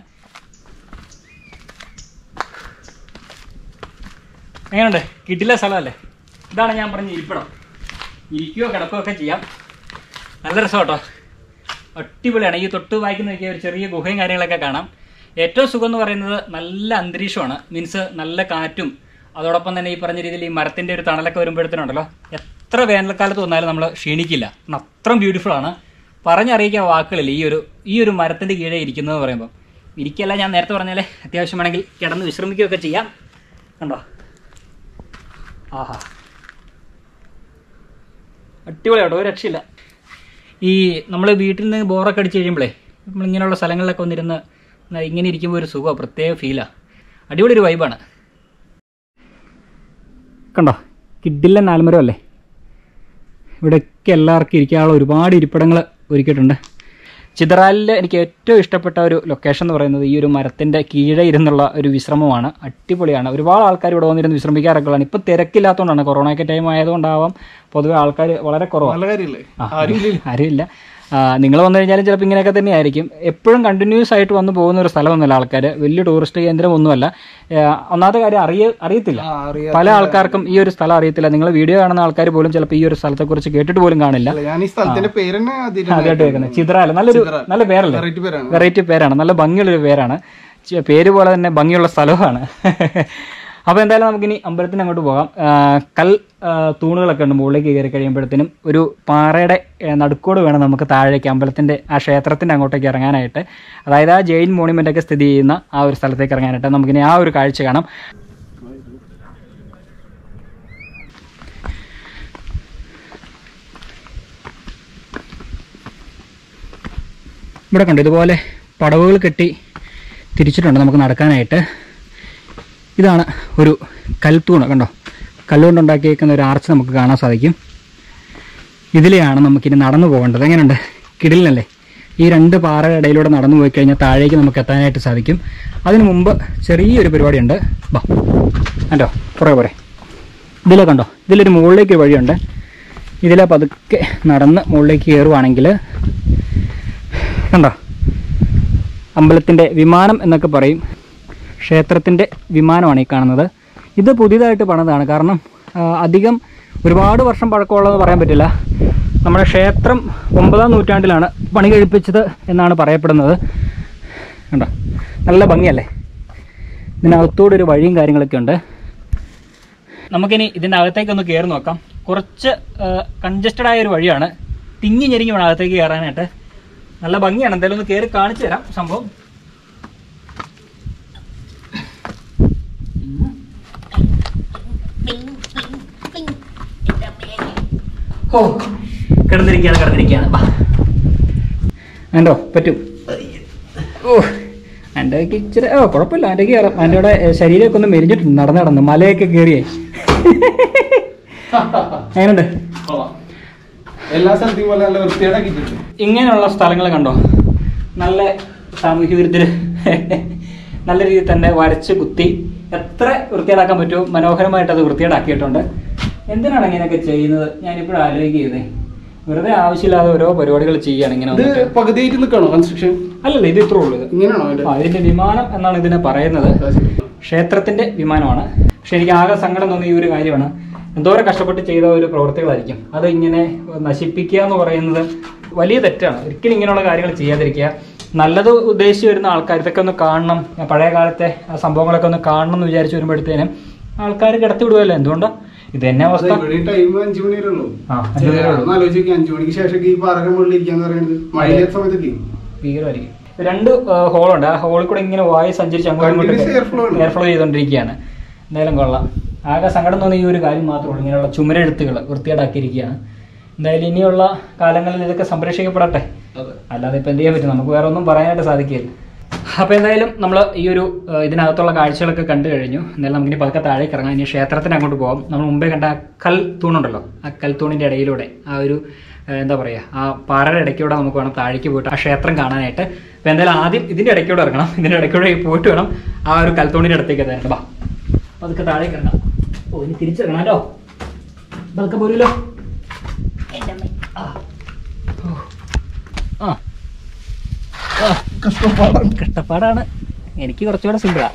എങ്ങനെയുണ്ട്? കിട്ടില്ല സ്ഥലമല്ലേ? ഇതാണ് ഞാൻ പറഞ്ഞ ഇരിപ്പിടം. ഇരിക്കുകയോ കിടക്കുകയോ ഒക്കെ ചെയ്യാം. നല്ല രസം കേട്ടോ, അടിപൊളിയാണ്. ഈ തൊട്ട് വായിക്കുന്ന നോക്കിയാൽ ഒരു ചെറിയ ഗുഹയും കാര്യങ്ങളൊക്കെ കാണാം. ഏറ്റവും സുഖം എന്ന് പറയുന്നത് നല്ല അന്തരീക്ഷമാണ്. മീൻസ് നല്ല കാറ്റും അതോടൊപ്പം തന്നെ ഈ പറഞ്ഞ രീതിയിൽ ഈ മരത്തിൻ്റെ ഒരു തണലൊക്കെ വരുമ്പോഴത്തേനുണ്ടല്ലോ, എത്ര വേനൽക്കാലത്ത് വന്നാലും നമ്മൾ ക്ഷീണിക്കില്ല. അത്രയും ബ്യൂട്ടിഫുൾ ആണ്, പറഞ്ഞറിയിക്കാൻ വാക്കുകളില്ല. ഈ ഒരു ഈ ഒരു മരത്തിൻ്റെ കീഴെ ഇരിക്കുന്നത് പറയുമ്പോൾ ഇരിക്കല്ല, ഞാൻ നേരത്തെ പറഞ്ഞാലേ അത്യാവശ്യം വേണമെങ്കിൽ കിടന്ന് വിശ്രമിക്കുകയൊക്കെ ചെയ്യാം. കണ്ടോ? ആഹാ, അടിപൊളിയാട്ടോ, ഒരു രക്ഷയില്ല. ഈ നമ്മൾ വീട്ടിൽ നിന്ന് ബോറൊക്കെ അടിച്ച് കഴിയുമ്പോഴേ നമ്മളിങ്ങനെയുള്ള സ്ഥലങ്ങളിലൊക്കെ വന്നിരുന്ന് ഇങ്ങനെ ഇരിക്കുമ്പോൾ ഒരു സുഖമാണ്, പ്രത്യേക ഫീലാണ്, അടിപൊളി ഒരു വൈബാണ്. കണ്ടോ, കിഡില്ല ആൽമരം അല്ലേ? ഇവിടെയൊക്കെ എല്ലാവർക്കും ഇരിക്കാനുള്ള ഒരുപാട് ഇരിപ്പിടങ്ങൾ ഒരുക്കിയിട്ടുണ്ട്. ചിതറാലിൽ എനിക്ക് ഏറ്റവും ഇഷ്ടപ്പെട്ട ഒരു ലൊക്കേഷൻ എന്ന് പറയുന്നത് ഈ ഒരു മരത്തിൻ്റെ കീഴെ ഇരുന്നുള്ള ഒരു വിശ്രമമാണ്. അടിപൊളിയാണ്. ഒരുപാട് ആൾക്കാർ ഇവിടെ വന്നിരുന്ന് വിശ്രമിക്കാറൊക്കെ ഉള്ളതാണ്. ഇപ്പോൾ തിരക്കില്ലാത്തതുകൊണ്ടാണ്, കൊറോണയൊക്കെ ടൈം ആയതുകൊണ്ടാവാം പൊതുവെ ആൾക്കാർ വളരെ കുറവാണ്. ആരുമില്ല. നിങ്ങൾ വന്നു കഴിഞ്ഞാലും ചിലപ്പോൾ ഇങ്ങനെയൊക്കെ തന്നെ ആയിരിക്കും. എപ്പോഴും കണ്ടിന്യൂസ് ആയിട്ട് വന്ന് പോകുന്ന ഒരു സ്ഥലമൊന്നുമല്ല. ആൾക്കാർ വലിയ ടൂറിസ്റ്റ് കേന്ദ്രമൊന്നുമല്ല. ഒന്നാമത്തെ കാര്യം അറിയ അറിയത്തില്ല പല ആൾക്കാർക്കും ഈ ഒരു സ്ഥലം അറിയത്തില്ല. നിങ്ങൾ വീഡിയോ കാണുന്ന ആൾക്കാർ പോലും ചിലപ്പോൾ ഈ ഒരു സ്ഥലത്തെക്കുറിച്ച് കേട്ടിട്ട് പോലും കാണില്ല. ആദ്യമായിട്ട് കേൾക്കുന്നത് ചിതറാൽ. നല്ലൊരു നല്ല പേരല്ലേ? വെറൈറ്റി പേരാണ്, നല്ല ഭംഗിയുള്ളൊരു പേരാണ്. പേര് പോലെ തന്നെ ഭംഗിയുള്ള സ്ഥലമാണ്. അപ്പോൾ എന്തായാലും നമുക്കിനി അമ്പലത്തിന് അങ്ങോട്ട് പോകാം. കൽ തൂണുകളൊക്കെ ഉണ്ട് മുകളിലേക്ക് കയറി കഴിയുമ്പോഴത്തേനും. ഒരു പാറയുടെ നടുക്കോട് വേണം നമുക്ക് താഴേക്ക് അമ്പലത്തിൻ്റെ ആ ക്ഷേത്രത്തിൻ്റെ അങ്ങോട്ടേക്ക് ഇറങ്ങാനായിട്ട്. അതായത് ആ ജെയിൻ മോണുമെൻ്റ് ഒക്കെ സ്ഥിതി ചെയ്യുന്ന ആ ഒരു സ്ഥലത്തേക്ക് ഇറങ്ങാനായിട്ട് നമുക്കിനി ആ ഒരു കാഴ്ച കാണാം. ഇവിടെ കണ്ടു ഇതുപോലെ പടവുകൾ കെട്ടി തിരിച്ചിട്ടുണ്ട് നമുക്ക് നടക്കാനായിട്ട്. ഇതാണ് ഒരു കൽത്തൂണ് കണ്ടോ, കല്ലുകൊണ്ടുണ്ടാക്കിയേക്കുന്ന ഒരു ആർച്ച് നമുക്ക് കാണാൻ സാധിക്കും. ഇതിലെയാണ് നമുക്കിനി നടന്നു പോകേണ്ടത്. എങ്ങനെയുണ്ട്, കിടിലല്ലേ? ഈ രണ്ട് പാറയുടെ ഇടയിലൂടെ നടന്നു പോയി കഴിഞ്ഞാൽ താഴേക്ക് നമുക്ക് എത്താനായിട്ട് സാധിക്കും. അതിനു മുമ്പ് ചെറിയൊരു പരിപാടിയുണ്ട്. ബാ കണ്ടോ, കുറേ പോരെ. ഇതിലെ കണ്ടോ, ഇതിലൊരു മുകളിലേക്ക് ഒരു വഴിയുണ്ട്. ഇതിലെ പതുക്കെ നടന്ന് മുകളിലേക്ക് കയറുവാണെങ്കിൽ കണ്ടോ, അമ്പലത്തിൻ്റെ വിമാനം എന്നൊക്കെ പറയും. ക്ഷേത്രത്തിൻ്റെ വിമാനമാണ് ഈ കാണുന്നത്. ഇത് പുതിയതായിട്ട് പണിതാണ്. കാരണം അധികം ഒരുപാട് വർഷം പഴക്കമുള്ളതെന്ന് പറയാൻ പറ്റില്ല. നമ്മുടെ ക്ഷേത്രം ഒമ്പതാം നൂറ്റാണ്ടിലാണ് പണി കഴിപ്പിച്ചത് എന്നാണ് പറയപ്പെടുന്നത്. കണ്ടോ, നല്ല ഭംഗിയല്ലേ? ഇതിനകത്തോടെ ഒരു വഴിയും കാര്യങ്ങളൊക്കെ ഉണ്ട്. നമുക്കിനി ഇതിൻ്റെ അകത്തേക്കൊന്ന് കയറി നോക്കാം. കുറച്ച് കൺജസ്റ്റഡ് ആയ ഒരു വഴിയാണ്, തിങ്ങി ഞെരിങ്ങി വേണം അകത്തേക്ക് കയറാനായിട്ട്. നല്ല ഭംഗിയാണ്. എന്തായാലും ഒന്ന് കയറി കാണിച്ചു തരാം സംഭവം. ഓ, കിടന്നിരിക്കുകയാണ് കിടന്നിരിക്കുകയാണ് ആൻഡോ, പറ്റും. ഓ, എൻ്റെ ഇച്ചിരി ഓ കുഴപ്പമില്ല, എൻ്റെ കയറാം. എൻ്റെ ഇവിടെ ശരീരമൊക്കെ ഒന്ന് മെരിഞ്ഞിട്ടുണ്ട് നടന്ന് നടന്ന് മലയൊക്കെ കയറിയേ. എങ്ങനെയുണ്ട്? എല്ലാ സ്ഥലത്തെയും പോലെ നല്ല വൃത്തിയായിട്ടാക്കിയിട്ടുണ്ട്. ഇങ്ങനെയുള്ള സ്ഥലങ്ങൾ കണ്ടോ, നല്ല സാമൂഹ്യ വിരുദ്ധര് നല്ല രീതിയിൽ തന്നെ വരച്ച് കുത്തി എത്ര വൃത്തിയേടാക്കാൻ പറ്റുമോ മനോഹരമായിട്ട് അത് വൃത്തിയേടാക്കിയിട്ടുണ്ട്. എന്തിനാണ് ഇങ്ങനെയൊക്കെ ചെയ്യുന്നത് ഞാനിപ്പോഴും ആലോചിക്കുന്നത്. വെറുതെ ആവശ്യമില്ലാതെ ഓരോ പരിപാടികൾ ചെയ്യുകയാണ്. ഇങ്ങനെ പകുതിയായിട്ട് നിൽക്കണോ കൺസ്ട്രക്ഷൻ? അല്ലല്ല, ഇത് ഇത്രേ ഉള്ളൂ. ഇങ്ങനെയാണോ? ഇതിന്റെ വിമാനം എന്നാണ് ഇതിനെ പറയുന്നത്. ക്ഷേത്രത്തിന്റെ വിമാനമാണ്. പക്ഷെ എനിക്ക് ആകെ സങ്കടം തോന്നിയ ഈ ഒരു കാര്യമാണ്, എന്തോരം കഷ്ടപ്പെട്ട് ചെയ്ത ഒരു പ്രവൃത്തികളായിരിക്കും അത് ഇങ്ങനെ നശിപ്പിക്കുക എന്ന് പറയുന്നത് വലിയ തെറ്റാണ്. ഒരിക്കലും ഇങ്ങനെയുള്ള കാര്യങ്ങൾ ചെയ്യാതിരിക്കുക. നല്ലത് ഉദ്ദേശിച്ച് വരുന്ന ആൾക്കാർ ഇതൊക്കെ ഒന്ന് കാണണം, പഴയ കാലത്തെ സംഭവങ്ങളൊക്കെ ഒന്ന് കാണണം എന്ന് വിചാരിച്ച് വരുമ്പോഴത്തേനും ആൾക്കാർ കിടത്തി വിടുമല്ലോ. എന്തുകൊണ്ടോ ഇത് തന്നെ അവസ്ഥ. അഞ്ചു മണി വരെ ഉള്ളൂ. ആലോചിക്കുക, അഞ്ചു മണിക്ക് ശേഷം ഈ പാറകൾ മുകളിലിരിക്കാന്ന് പറയുന്നത് മഴയില്ലാത്ത സമയത്തൊക്കെ ഭീകരമായിരിക്കും. രണ്ട് ഹോളുണ്ട്. ആ ഹോളിൽ കൂടെ ഇങ്ങനെ വായു സഞ്ചരിച്ച് അങ്ങോട്ടും എയർഫ്ലോ ചെയ്തുകൊണ്ടിരിക്കുകയാണ്. എന്തായാലും കൊള്ളാം. ആകെ സങ്കടം തോന്നിയ ഈ ഒരു കാര്യം മാത്രമേ ഉള്ളൂ, ഇങ്ങനെയുള്ള ചുമരെഴുത്തുകൾ വൃത്തിയേടാക്കിയിരിക്കുകയാണ്. എന്തായാലും ഇനിയുള്ള കാലങ്ങളിൽ ഇതൊക്കെ സംരക്ഷിക്കപ്പെടട്ടെ. അല്ലാതെ ഇപ്പം എന്ത് ചെയ്യാൻ പറ്റും, നമുക്ക് വേറെ ഒന്നും പറയാനായിട്ട് സാധിക്കില്ല. അപ്പോൾ എന്തായാലും നമ്മൾ ഈ ഒരു ഇതിനകത്തുള്ള കാഴ്ചകളൊക്കെ കണ്ടു കഴിഞ്ഞു. എന്തായാലും നമുക്കിനി പതുക്കെ താഴേക്ക് ഇറങ്ങാം. ഇനി ക്ഷേത്രത്തിന് അങ്ങോട്ട് പോകാം. നമ്മൾ മുമ്പേ കണ്ട ആ കൽ തൂണുണ്ടല്ലോ, ആ കൽത്തൂണിൻ്റെ ഇടയിലൂടെ ആ ഒരു എന്താ പറയുക, ആ പാറയുടെ ഇടയ്ക്കൂടെ നമുക്ക് വേണം താഴേക്ക് പോയിട്ട് ആ ക്ഷേത്രം കാണാനായിട്ട്. അപ്പോൾ എന്തായാലും ആദ്യം ഇതിൻ്റെ ഇടയ്ക്കൂടെ ഇറങ്ങണം. ഇതിൻ്റെ ഇടയ്ക്കൂടെ പോയിട്ട് വേണം ആ ഒരു കൽത്തൂണിൻ്റെ അടുത്തേക്ക് എത്താനായിട്ട്. ബാ പതുക്കെ താഴേക്ക് ഇറങ്ങാം. ഓ, ഇനി തിരിച്ചിറങ്ങാമല്ലോ. പതുക്കെ പോരുമല്ലോ. ആ കഷ്ടപ്പാടാണ് കഷ്ടപ്പാടാണ് എനിക്ക് കുറച്ചുകൂടെ സിമ്പിളാ.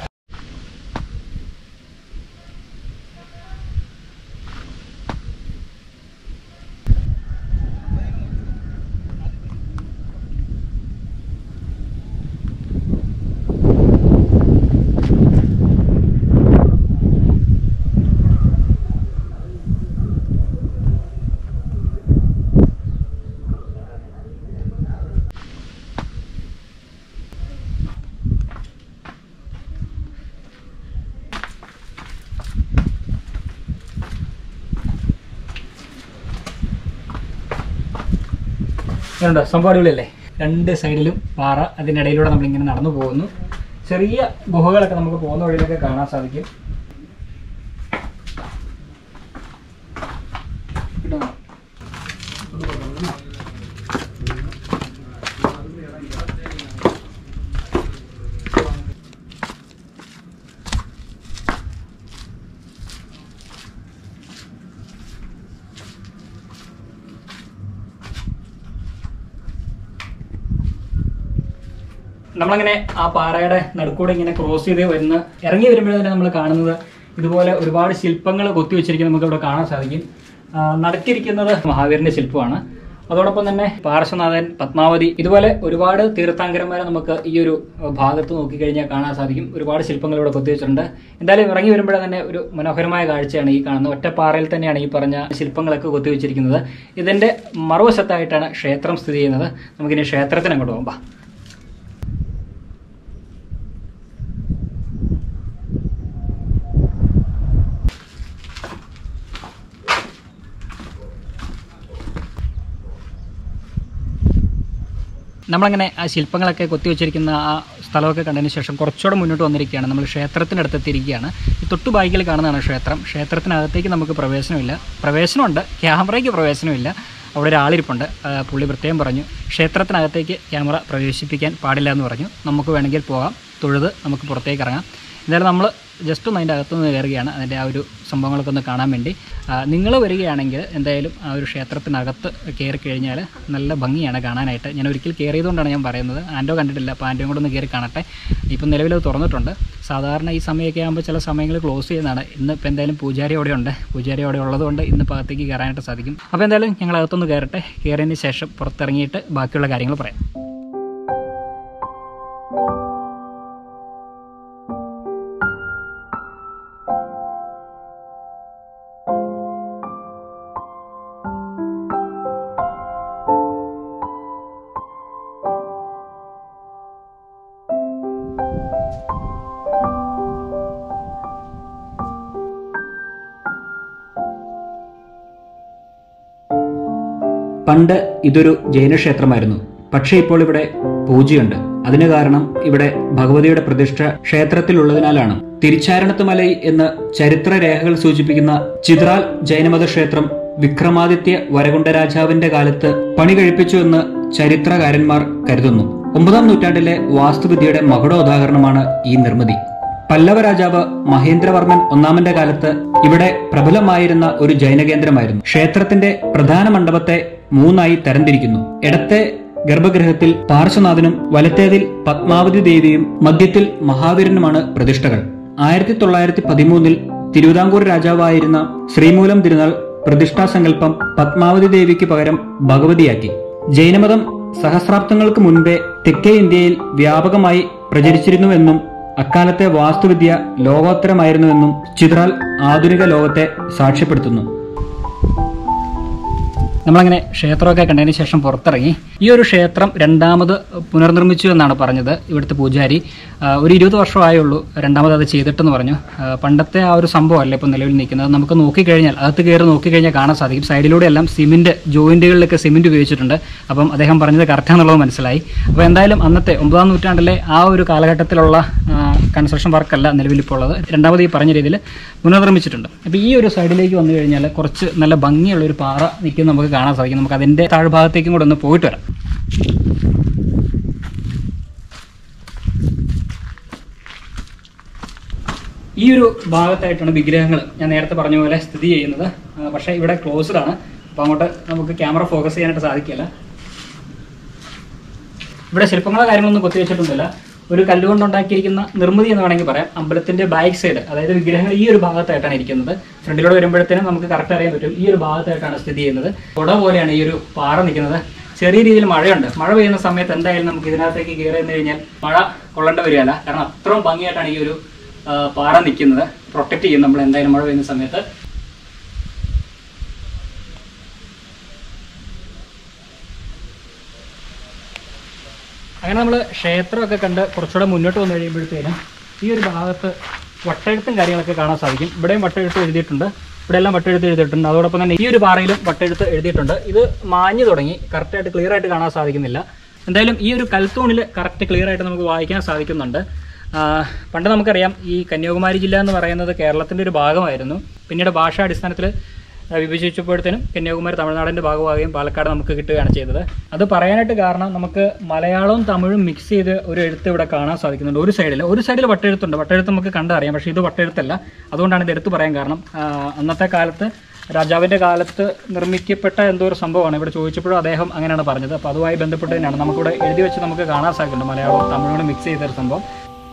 ഇതുണ്ടോ, സംഭവം അടിപൊളിയല്ലേ? രണ്ട് സൈഡിലും പാറ, അതിനിടയിലൂടെ നമ്മളിങ്ങനെ നടന്നു പോകുന്നു. ചെറിയ ഗുഹകളൊക്കെ നമുക്ക് പോകുന്ന വഴിയിലൊക്കെ കാണാൻ സാധിക്കും. നമ്മളങ്ങനെ ആ പാറയുടെ നടുക്കൂടെ ഇങ്ങനെ ക്രോസ് ചെയ്ത് വരുന്ന ഇറങ്ങി വരുമ്പോഴേ തന്നെ നമ്മൾ കാണുന്നത് ഇതുപോലെ ഒരുപാട് ശില്പങ്ങൾ കൊത്തിവെച്ചിരിക്കുന്നത് നമുക്ക് ഇവിടെ കാണാൻ സാധിക്കും. നടുക്കിരിക്കുന്നത് മഹാവീരന്റെ ശില്പമാണ്. അതോടൊപ്പം തന്നെ പാർശ്വനാഥൻ, പത്മാവതി, ഇതുപോലെ ഒരുപാട് തീർത്ഥാങ്കരന്മാരെ നമുക്ക് ഈ ഒരു ഭാഗത്ത് നോക്കിക്കഴിഞ്ഞാൽ കാണാൻ സാധിക്കും. ഒരുപാട് ശില്പങ്ങൾ ഇവിടെ കൊത്തിവെച്ചിട്ടുണ്ട്. എന്തായാലും ഇറങ്ങി വരുമ്പോഴേ തന്നെ ഒരു മനോഹരമായ കാഴ്ചയാണ് ഈ കാണുന്നത്. ഒറ്റപ്പാറയിൽ തന്നെയാണ് ഈ പറഞ്ഞ ശില്പങ്ങളൊക്കെ കൊത്തിവെച്ചിരിക്കുന്നത്. ഇതിന്റെ മറുവശത്തായിട്ടാണ് ക്ഷേത്രം സ്ഥിതി ചെയ്യുന്നത്. നമുക്കിനി ക്ഷേത്രത്തിന് അങ്ങോട്ട് പോകാം. നമ്മളങ്ങനെ ആ ശില്പങ്ങളൊക്കെ കൊത്തിവെച്ചിരിക്കുന്ന ആ സ്ഥലമൊക്കെ കണ്ടതിന് ശേഷം കുറച്ചുകൂടെ മുന്നോട്ട് വന്നിരിക്കുകയാണ്. നമ്മൾ ക്ഷേത്രത്തിനടുത്തെത്തിയിരിക്കുകയാണ്. ഈ തൊട്ടു ബാക്കിൽ കാണുന്നതാണ് ക്ഷേത്രം. ക്ഷേത്രത്തിനകത്തേക്ക് നമുക്ക് പ്രവേശനമില്ല. പ്രവേശനമുണ്ട്, ക്യാമറയ്ക്ക് പ്രവേശനമില്ല. അവിടെ ഒരാളിരിപ്പുണ്ട്. പുള്ളി പ്രത്യേകം പറഞ്ഞു ക്ഷേത്രത്തിനകത്തേക്ക് ക്യാമറ പ്രവേശിപ്പിക്കാൻ പാടില്ല എന്ന് പറഞ്ഞു. നമുക്ക് വേണമെങ്കിൽ പോകാം, തൊഴുത് നമുക്ക് പുറത്തേക്ക് ഇറങ്ങാം. എന്തായാലും നമ്മൾ ജസ്റ്റ് ഒന്ന് അതിൻ്റെ അകത്തുനിന്ന് കയറുകയാണ്, അതിൻ്റെ ആ ഒരു സംഭവങ്ങളൊക്കെ ഒന്ന് കാണാൻ വേണ്ടി. നിങ്ങൾ വരികയാണെങ്കിൽ എന്തായാലും ആ ഒരു ക്ഷേത്രത്തിനകത്ത് കയറി കഴിഞ്ഞാൽ നല്ല ഭംഗിയാണ് കാണാനായിട്ട്. ഞാൻ ഒരിക്കൽ കയറിയതുകൊണ്ടാണ് ഞാൻ പറയുന്നത്. ആൻറ്റോ കണ്ടിട്ടില്ല, അപ്പോൾ ആൻറ്റോയും കൂടെ ഒന്ന് കയറി കാണട്ടെ. ഇപ്പം നിലവിലത് തുറന്നിട്ടുണ്ട്. സാധാരണ ഈ സമയമൊക്കെ ആകുമ്പോൾ ചില സമയങ്ങളിൽ ക്ലോസ് ചെയ്യുന്നതാണ്. ഇന്നിപ്പോൾ എന്തായാലും പൂജാരി അവിടെ ഉണ്ട്. പൂജാരി അവിടെ ഉള്ളതുകൊണ്ട് ഇന്ന് ഭാഗത്തേക്ക് കയറാനായിട്ട് സാധിക്കും. അപ്പോൾ എന്തായാലും ഞങ്ങൾ അകത്തൊന്ന് കയറട്ടെ. കയറിയതിന് ശേഷം പുറത്തിറങ്ങിയിട്ട് ബാക്കിയുള്ള കാര്യങ്ങൾ പറയാം. പണ്ട് ഇതൊരു ജൈനക്ഷേത്രമായിരുന്നു. പക്ഷേ ഇപ്പോൾ ഇവിടെ പൂജയുണ്ട്. അതിന് കാരണം ഇവിടെ ഭഗവതിയുടെ പ്രതിഷ്ഠ ക്ഷേത്രത്തിലുള്ളതിനാലാണ്. തിരുച്ചാരണത്ത് മലൈ എന്ന് ചരിത്ര രേഖകൾ സൂചിപ്പിക്കുന്ന ചിത്രാൽ ജൈനമത ക്ഷേത്രം വിക്രമാദിത്യ വരകുണ്ട രാജാവിന്റെ കാലത്ത് പണി കഴിപ്പിച്ചു എന്ന് ചരിത്രകാരന്മാർ കരുതുന്നു. ഒമ്പതാം നൂറ്റാണ്ടിലെ വാസ്തുവിദ്യയുടെ മകുടോദാഹരണമാണ് ഈ നിർമ്മിതി. പല്ലവ രാജാവ് മഹേന്ദ്രവർമ്മൻ ഒന്നാമന്റെ കാലത്ത് ഇവിടെ പ്രബലമായിരുന്ന ഒരു ജൈനകേന്ദ്രമായിരുന്നു. ക്ഷേത്രത്തിന്റെ പ്രധാന മണ്ഡപത്തെ മൂന്നായി തരംതിരിക്കുന്നു. ഇടത്തെ ഗർഭഗൃഹത്തിൽ പാർശ്വനാഥനും വലത്തേതിൽ പത്മാവതി ദേവിയും മധ്യത്തിൽ മഹാവീരനുമാണ് പ്രതിഷ്ഠകൾ. ആയിരത്തി തൊള്ളായിരത്തി പതിമൂന്നിൽ തിരുവിതാംകൂർ രാജാവായിരുന്ന ശ്രീമൂലം തിരുനാൾ പ്രതിഷ്ഠാസങ്കല്പം പത്മാവതി ദേവിക്ക് പകരം ഭഗവതിയാക്കി. ജൈനമതം സഹസ്രാബ്ദങ്ങൾക്ക് മുൻപേ തെക്കേ ഇന്ത്യയിൽ വ്യാപകമായി പ്രചരിച്ചിരുന്നുവെന്നും അക്കാലത്തെ വാസ്തുവിദ്യ ലോകോത്തരമായിരുന്നുവെന്നും ചിത്രാൽ ആധുനിക ലോകത്തെ സാക്ഷ്യപ്പെടുത്തുന്നു. നമ്മളങ്ങനെ ക്ഷേത്രമൊക്കെ കണ്ടതിന് ശേഷം പുറത്തിറങ്ങി. ഈ ഒരു ക്ഷേത്രം രണ്ടാമത് പുനർനിർമ്മിച്ചു എന്നാണ് പറഞ്ഞത് ഇവിടുത്തെ പൂജാരി. ഒരു ഇരുപത് വർഷമായുള്ളൂ രണ്ടാമത് അത് ചെയ്തിട്ടെന്ന് പറഞ്ഞു. പണ്ടത്തെ ആ ഒരു സംഭവമല്ല ഇപ്പോൾ നിലവിൽ നിൽക്കുന്നത്. നമുക്ക് നോക്കിക്കഴിഞ്ഞാൽ അകത്ത് കയറി നോക്കിക്കഴിഞ്ഞാൽ കാണാൻ സാധിക്കും. സൈഡിലൂടെ എല്ലാം സിമെന്റ് ജോയിന്റുകളിലൊക്കെ സിമെന്റ് ഉപയോഗിച്ചിട്ടുണ്ട്. അപ്പം അദ്ദേഹം പറഞ്ഞത് കറക്റ്റാണെന്നുള്ളത് മനസ്സിലായി. അപ്പോൾ എന്തായാലും അന്നത്തെ ഒമ്പതാം നൂറ്റാണ്ടിലെ ആ ഒരു കാലഘട്ടത്തിലുള്ള കൺസ്ട്രക്ഷൻ വർക്കല്ല നിലവിലിപ്പോൾ ഉള്ളത്. രണ്ടാമത് ഈ പറഞ്ഞ രീതിയിൽ പുനർനിർമ്മിച്ചിട്ടുണ്ട്. അപ്പോൾ ഈ ഒരു സൈഡിലേക്ക് വന്നു കഴിഞ്ഞാൽ കുറച്ച് നല്ല ഭംഗിയുള്ള ഒരു പാറ നിൽക്കുന്ന നമുക്ക് കാണാൻ സാധിക്കും. നമുക്ക് അതിൻ്റെ താഴ്ഭാഗത്തേക്കും കൂടെ ഒന്ന് പോയിട്ട് വരാം. ഈ ഒരു ഭാഗത്തായിട്ടാണ് വിഗ്രഹങ്ങൾ ഞാൻ നേരത്തെ പറഞ്ഞ പോലെ സ്ഥിതി ചെയ്യുന്നത്. പക്ഷേ ഇവിടെ ക്ലോസ്ഡ് ആണ്. അപ്പോൾ അങ്ങോട്ട് നമുക്ക് ക്യാമറ ഫോക്കസ് ചെയ്യാനായിട്ട് സാധിക്കില്ല. ഇവിടെ ശില്പങ്ങളോ കാര്യങ്ങളൊന്നും കൊത്തിവെച്ചിട്ടൊന്നുമില്ല. ഒരു കല്ലുകൊണ്ടുണ്ടാക്കിയിരിക്കുന്ന നിർമ്മിതി എന്ന് വേണമെങ്കിൽ പറയാം. അമ്പലത്തിന്റെ ബാക്ക് സൈഡ്, അതായത് വിഗ്രഹങ്ങൾ ഈ ഒരു ഭാഗത്തായിട്ടാണ് ഇരിക്കുന്നത്. ഫ്രണ്ടിലൂടെ വരുമ്പോഴത്തേനും നമുക്ക് കറക്റ്റ് അറിയാൻ പറ്റും ഈ ഒരു ഭാഗത്തായിട്ടാണ് സ്ഥിതി ചെയ്യുന്നത്. കുട പോലെയാണ് ഈ ഒരു പാറ നിൽക്കുന്നത്. ചെറിയ രീതിയിൽ മഴയുണ്ട്. മഴ പെയ്യുന്ന സമയത്ത് എന്തായാലും നമുക്ക് ഇതിനകത്തേക്ക് കയറി നിന്ന് കഴിഞ്ഞാൽ മഴ കൊള്ളേണ്ട വരികയല്ല. കാരണം അത്രയും ഭംഗിയായിട്ടാണ് ഈ ഒരു പാറ നിൽക്കുന്നത്. പ്രൊട്ടക്ട് ചെയ്യും നമ്മൾ എന്തായാലും മഴ പെയ്യുന്ന സമയത്ത്. അങ്ങനെ നമ്മൾ ക്ഷേത്രമൊക്കെ കണ്ട് കുറച്ചുകൂടെ മുന്നോട്ട് വന്നു കഴിയുമ്പോഴത്തേനും ഈ ഒരു ഭാഗത്ത് വട്ടെഴുത്തും കാര്യങ്ങളൊക്കെ കാണാൻ സാധിക്കും. ഇവിടെയും വട്ടെഴുത്ത് എഴുതിയിട്ടുണ്ട്. ഇവിടെ എല്ലാം വട്ടെഴുത്ത് എഴുതിയിട്ടുണ്ട്. അതോടൊപ്പം തന്നെ ഈ ഒരു പാറയിലും വട്ടെഴുത്ത് എഴുതിയിട്ടുണ്ട്. ഇത് മാഞ്ഞു തുടങ്ങി, കറക്റ്റായിട്ട് ക്ലിയർ ആയിട്ട് കാണാൻ സാധിക്കുന്നില്ല. എന്തായാലും ഈ ഒരു കൽത്തൂണിൽ കറക്റ്റ് ക്ലിയർ ആയിട്ട് നമുക്ക് വായിക്കാൻ സാധിക്കുന്നുണ്ട്. പണ്ട് നമുക്കറിയാം ഈ കന്യാകുമാരി ജില്ല എന്ന് പറയുന്നത് കേരളത്തിൻ്റെ ഒരു ഭാഗമായിരുന്നു. പിന്നീട് ഭാഷാ അടിസ്ഥാനത്തിൽ വിഭജിച്ചപ്പോഴത്തേനും കന്യാകുമാരി തമിഴ്നാടിൻ്റെ ഭാഗമാകുകയും പാലക്കാട് നമുക്ക് കിട്ടുകയാണ് ചെയ്തത്. അത് പറയാനായിട്ട് കാരണം നമുക്ക് മലയാളവും തമിഴും മിക്സ് ചെയ്ത് ഒരു എഴുത്ത് ഇവിടെ കാണാൻ സാധിക്കുന്നുണ്ട്. ഒരു സൈഡിൽ ഒരു സൈഡിൽ വട്ടെഴുത്തുണ്ട്. വട്ടെഴുത്ത് നമുക്ക് കണ്ടറിയാം. പക്ഷേ ഇത് വട്ടെഴുത്തല്ല. അതുകൊണ്ടാണ് ഇത് എടുത്ത് പറയാൻ കാരണം. അന്നത്തെ കാലത്ത് രാജാവിൻ്റെ കാലത്ത് നിർമ്മിക്കപ്പെട്ട എന്തോ ഒരു സംഭവമാണ്. ഇവിടെ ചോദിച്ചപ്പോഴും അദ്ദേഹം അങ്ങനെയാണ് പറഞ്ഞത്. അപ്പോൾ അതുമായി ബന്ധപ്പെട്ട് തന്നെയാണ് നമുക്കിവിടെ എഴുതി വെച്ച് നമുക്ക് കാണാൻ സാധിക്കുന്നുണ്ട്. മലയാളവും തമിഴോട് മിക്സ് ചെയ്തൊരു സംഭവം.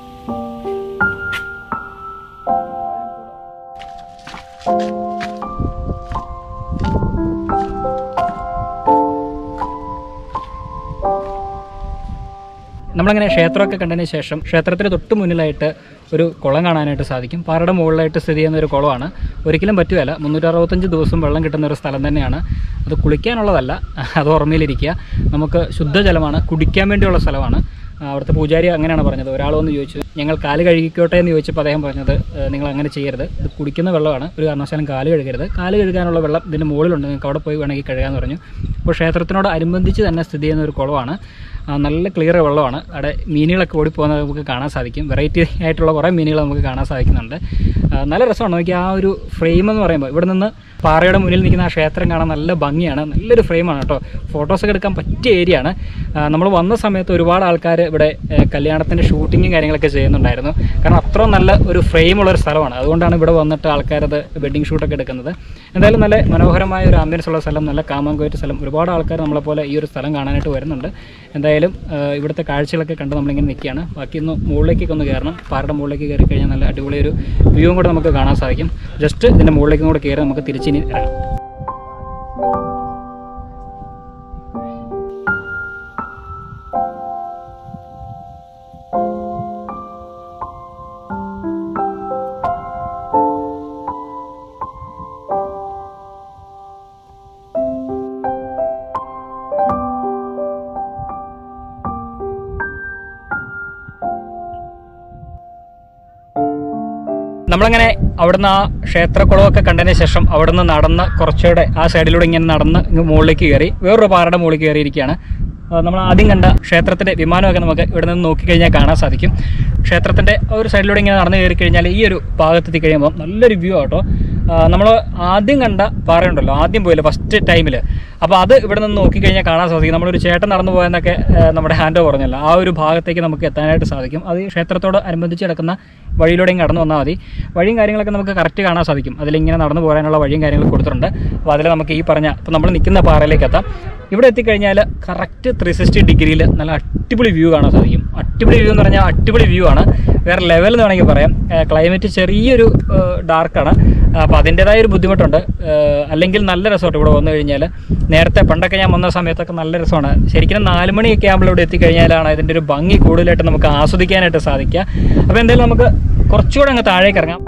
നമ്മളങ്ങനെ ക്ഷേത്രമൊക്കെ കണ്ടതിന് ശേഷം ക്ഷേത്രത്തിന് തൊട്ട് മുന്നിലായിട്ട് ഒരു കുളം കാണാനായിട്ട് സാധിക്കും. പാറയുടെ മുകളിലായിട്ട് സ്ഥിതി ചെയ്യുന്ന ഒരു കുളമാണ്. ഒരിക്കലും പറ്റുകയല്ല. മുന്നൂറ്ററുപത്തഞ്ച് ദിവസം വെള്ളം കിട്ടുന്ന ഒരു സ്ഥലം തന്നെയാണ്. അത് കുളിക്കാനുള്ളതല്ല, അത് ഓർമ്മയിലിരിക്കുക. നമുക്ക് ശുദ്ധജലമാണ്, കുടിക്കാൻ വേണ്ടിയുള്ള സ്ഥലമാണ്. അവിടുത്തെ പൂജാരി അങ്ങനെയാണ് പറഞ്ഞത്. ഒരാളൊന്ന് ചോദിച്ചു ഞങ്ങൾ കാല് കഴുകിക്കോട്ടെ എന്ന് ചോദിച്ചപ്പോൾ അദ്ദേഹം പറഞ്ഞത് നിങ്ങൾ അങ്ങനെ ചെയ്യരുത്, ഇത് കുടിക്കുന്ന വെള്ളമാണ്, ഒരു കാരണവശാലും കാല് കഴുകരുത്. കാല് കഴുകാനുള്ള വെള്ളം ഇതിൻ്റെ മുകളിലുണ്ട്, നിങ്ങൾക്ക് അവിടെ പോയി വേണമെങ്കിൽ കഴുകാമെന്ന് പറഞ്ഞു. അപ്പോൾ ക്ഷേത്രത്തിനോട് അനുബന്ധിച്ച് തന്നെ സ്ഥിതി ചെയ്യുന്ന ഒരു കുളമാണ്. നല്ല ക്ലിയർ വെള്ളമാണ്. അവിടെ മീനുകളൊക്കെ ഓടിപ്പോകുന്നത് നമുക്ക് കാണാൻ സാധിക്കും. വെറൈറ്റി ആയിട്ടുള്ള കുറേ മീനുകൾ നമുക്ക് കാണാൻ സാധിക്കുന്നുണ്ട്. നല്ല രസമാണ്. നോക്കി ആ ഒരു ഫ്രെയിം എന്ന് പറയുമ്പോൾ ഇവിടെ നിന്ന് പാറയുടെ മുന്നിൽ നിൽക്കുന്ന ആ ക്ഷേത്രം കാണാൻ നല്ല ഭംഗിയാണ്. നല്ലൊരു ഫ്രെയിമാണ് കേട്ടോ. ഫോട്ടോസൊക്കെ എടുക്കാൻ പറ്റിയ ഏരിയ ആണ്. നമ്മൾ വന്ന സമയത്ത് ഒരുപാട് ആൾക്കാർ ഇവിടെ കല്യാണത്തിൻ്റെ ഷൂട്ടിങ്ങും കാര്യങ്ങളൊക്കെ ചെയ്യുന്നുണ്ടായിരുന്നു. കാരണം അത്രയും നല്ല ഒരു ഫ്രെയിമുള്ളൊരു സ്ഥലമാണ്. അതുകൊണ്ടാണ് ഇവിടെ വന്നിട്ട് ആൾക്കാരത് വെഡ്ഡിങ് ഷൂട്ടൊക്കെ എടുക്കുന്നത്. എന്തായാലും നല്ല മനോഹരമായ ഒരു ആംബിയൻസ് ഉള്ള സ്ഥലം, നല്ല കാമാങ്കോയിട്ട് സ്ഥലം. ഒരുപാട് ആൾക്കാർ നമ്മളെപ്പോലെ ഈ ഒരു സ്ഥലം കാണാനായിട്ട് വരുന്നുണ്ട്. എന്തായാലും ഇവിടുത്തെ കാഴ്ചകളൊക്കെ കണ്ട് നമ്മളിങ്ങനെ നിൽക്കുകയാണ്. ബാക്കി ഒന്ന് മുകളിലേക്കൊക്കെ ഒന്ന് കയറണം. പാറയുടെ മുകളിലേക്ക് കയറി കഴിഞ്ഞാൽ നല്ല അടിപൊളി ഒരു വ്യൂവും കൂടെ നമുക്ക് കാണാൻ സാധിക്കും. ജസ്റ്റ് ഇതിൻ്റെ മുകളിലേക്കും കൂടെ കയറി നമുക്ക് തിരിച്ചിനി ഇറങ്ങാം. നമ്മളങ്ങനെ അവിടുന്ന് ആ ക്ഷേത്രക്കുളമൊക്കെ കണ്ടതിന് ശേഷം അവിടുന്ന് നടന്ന് കുറച്ചുകൂടെ ആ സൈഡിലൂടെ ഇങ്ങനെ നടന്ന് മുകളിലേക്ക് കയറി വേറൊരു പാറയുടെ മുകളിൽ കയറിയിരിക്കുകയാണ്. നമ്മൾ ആദ്യം കണ്ട ക്ഷേത്രത്തിൻ്റെ വിമാനമൊക്കെ നമുക്ക് ഇവിടെ നിന്ന് നോക്കിക്കഴിഞ്ഞാൽ കാണാൻ സാധിക്കും. ക്ഷേത്രത്തിൻ്റെ ഒരു സൈഡിലൂടെ ഇങ്ങനെ നടന്ന് കയറി കഴിഞ്ഞാൽ ഈ ഒരു ഭാഗത്തെത്തി കഴിയുമ്പോൾ നല്ലൊരു വ്യൂ ആട്ടോ. നമ്മൾ ആദ്യം കണ്ട പാറയുണ്ടല്ലോ, ആദ്യം പോയില്ല ഫസ്റ്റ് ടൈമിൽ, അപ്പോൾ അത് ഇവിടെ നിന്ന് നോക്കിക്കഴിഞ്ഞാൽ കാണാൻ സാധിക്കും. നമ്മളൊരു ചേട്ടൻ നടന്നു പോയെന്നൊക്കെ നമ്മുടെ ഹാൻഡോ പറഞ്ഞല്ലോ, ആ ഒരു ഭാഗത്തേക്ക് നമുക്ക് എത്താനായിട്ട് സാധിക്കും. അത് ക്ഷേത്രത്തോട് അനുബന്ധിച്ച് കിടക്കുന്ന വഴിയിലൂടെയും കടന്നു വന്നാൽ മതി. വഴിയും കാര്യങ്ങളൊക്കെ നമുക്ക് കറക്റ്റ് കാണാൻ സാധിക്കും. അതിലിങ്ങനെ നടന്നു പോകാനുള്ള വഴിയും കാര്യങ്ങളും കൊടുത്തിട്ടുണ്ട്. അപ്പോൾ അതിൽ നമുക്ക് ഈ പറഞ്ഞ ഇപ്പോൾ നമ്മൾ നിൽക്കുന്ന പാറയിലേക്ക് എത്താം. ഇവിടെ എത്തിക്കഴിഞ്ഞാൽ കറക്റ്റ് ത്രീ സിക്സ്റ്റി ഡിഗ്രിയിൽ നല്ല അടിപൊളി വ്യൂ കാണാൻ സാധിക്കും. അടിപൊളി വ്യൂ എന്ന് പറഞ്ഞാൽ അടിപൊളി വ്യൂ ആണ്. വേറെ ലെവൽ എന്ന് വേണമെങ്കിൽ പറയാം. ക്ലൈമറ്റ് ചെറിയൊരു ഡാർക്കാണ്, അപ്പോൾ അതിൻ്റേതായ ഒരു ബുദ്ധിമുട്ടുണ്ട്. അല്ലെങ്കിൽ നല്ല രസമായിട്ട് ഇവിടെ വന്നു കഴിഞ്ഞാൽ. നേരത്തെ പണ്ടൊക്കെ ഞാൻ വന്ന സമയത്തൊക്കെ നല്ല രസമാണ്. ശരിക്കും നാല് മണിയൊക്കെ ആകുമ്പോൾ ഇവിടെ എത്തിക്കഴിഞ്ഞാലാണ് ഇതിൻ്റെ ഒരു ഭംഗി കൂടുതലായിട്ട് നമുക്ക് ആസ്വദിക്കാനായിട്ട് സാധിക്കുക. അപ്പോൾ എന്തായാലും നമുക്ക് കുറച്ചുകൂടെ അങ്ങ് താഴേക്ക് ഇറങ്ങാം.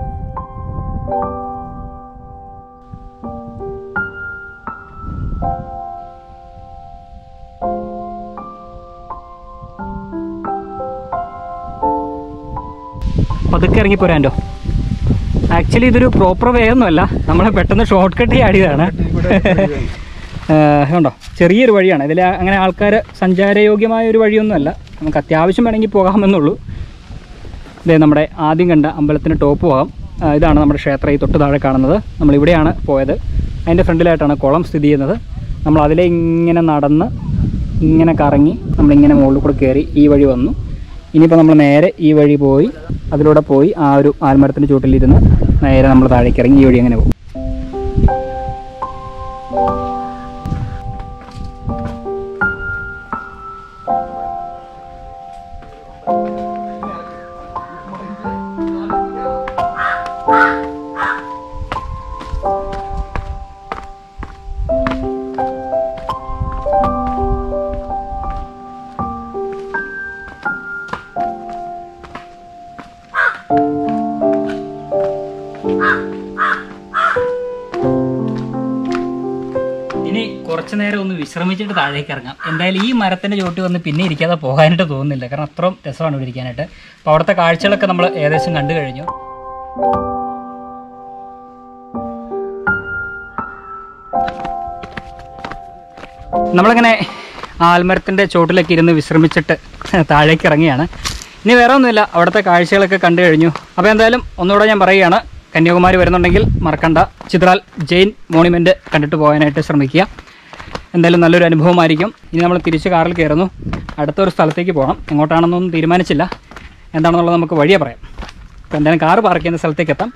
പതുക്കെ ഇറങ്ങിപ്പോരാൻഡോ. ആക്ച്വലി ഇതൊരു പ്രോപ്പർ വേ ഒന്നുമല്ല, നമ്മളെ പെട്ടെന്ന് ഷോർട്ട് കട്ട് ചാടിയതാണ്. ഉണ്ടോ, ചെറിയൊരു വഴിയാണ്. ഇതിൽ അങ്ങനെ ആൾക്കാർ സഞ്ചാരയോഗ്യമായ ഒരു വഴിയൊന്നുമല്ല. നമുക്ക് അത്യാവശ്യം വേണമെങ്കിൽ പോകാമെന്നുള്ളൂ. ഇതേ നമ്മുടെ ആദ്യം കണ്ട അമ്പലത്തിന് ടോപ്പ് പോകാം. ഇതാണ് നമ്മുടെ ക്ഷേത്രം, ഈ തൊട്ട് താഴെ കാണുന്നത്. നമ്മളിവിടെയാണ് പോയത്. അതിൻ്റെ ഫ്രണ്ടിലായിട്ടാണ് കുളം സ്ഥിതി ചെയ്യുന്നത്. നമ്മൾ അതിലെ ഇങ്ങനെ നടന്ന് ഇങ്ങനെ കറങ്ങി നമ്മളിങ്ങനെ മുകളിൽ കൂടെ കയറി ഈ വഴി വന്നു. ഇനിയിപ്പോൾ നമ്മൾ നേരെ ഈ വഴി പോയി അതിലൂടെ പോയി ആ ഒരു ആൽമരത്തിൻ്റെ ചുവട്ടിലിരുന്ന് നേരെ നമ്മൾ താഴേക്ക് ഇറങ്ങി ഈ വഴി അങ്ങനെ പോകും. കുറച്ച് നേരം ഒന്ന് വിശ്രമിച്ചിട്ട് താഴേക്ക് ഇറങ്ങാം. എന്തായാലും ഈ മരത്തിൻ്റെ ചോട്ട് വന്ന് പിന്നെ ഇരിക്കാതെ പോകാനായിട്ട് തോന്നുന്നില്ല, കാരണം അത്രയും രസമാണ് ഇവിടെ ഇരിക്കാനായിട്ട്. അപ്പോൾ അവിടുത്തെ കാഴ്ചകളൊക്കെ നമ്മൾ ഏകദേശം കണ്ടു കഴിഞ്ഞു. നമ്മളങ്ങനെ ആൽമരത്തിൻ്റെ ചോട്ടിലേക്ക് ഇരുന്ന് വിശ്രമിച്ചിട്ട് താഴേക്ക് ഇറങ്ങിയാണ്. ഇനി വേറെ ഒന്നുമില്ല, അവിടുത്തെ കാഴ്ചകളൊക്കെ കണ്ടു കഴിഞ്ഞു. അപ്പോൾ എന്തായാലും ഒന്നുകൂടെ ഞാൻ പറയുകയാണ്, കന്യാകുമാരി വരുന്നുണ്ടെങ്കിൽ മറക്കണ്ട, ചിത്രാൽ ജെയിൻ മോണുമെൻറ്റ് കണ്ടിട്ട് പോകാനായിട്ട് ശ്രമിക്കുക. എന്തായാലും നല്ലൊരു അനുഭവമായിരിക്കും. ഇനി നമ്മൾ തിരിച്ച് കാറിൽ കയറുന്നു. അടുത്തൊരു സ്ഥലത്തേക്ക് പോകണം. എങ്ങോട്ടാണെന്നൊന്നും തീരുമാനിച്ചില്ല, എന്താണെന്നുള്ളത് നമുക്ക് വഴിയെ പറയാം. അപ്പോൾ എന്തായാലും കാറ് പാർക്ക് ചെയ്യുന്ന സ്ഥലത്തേക്ക് എത്താം.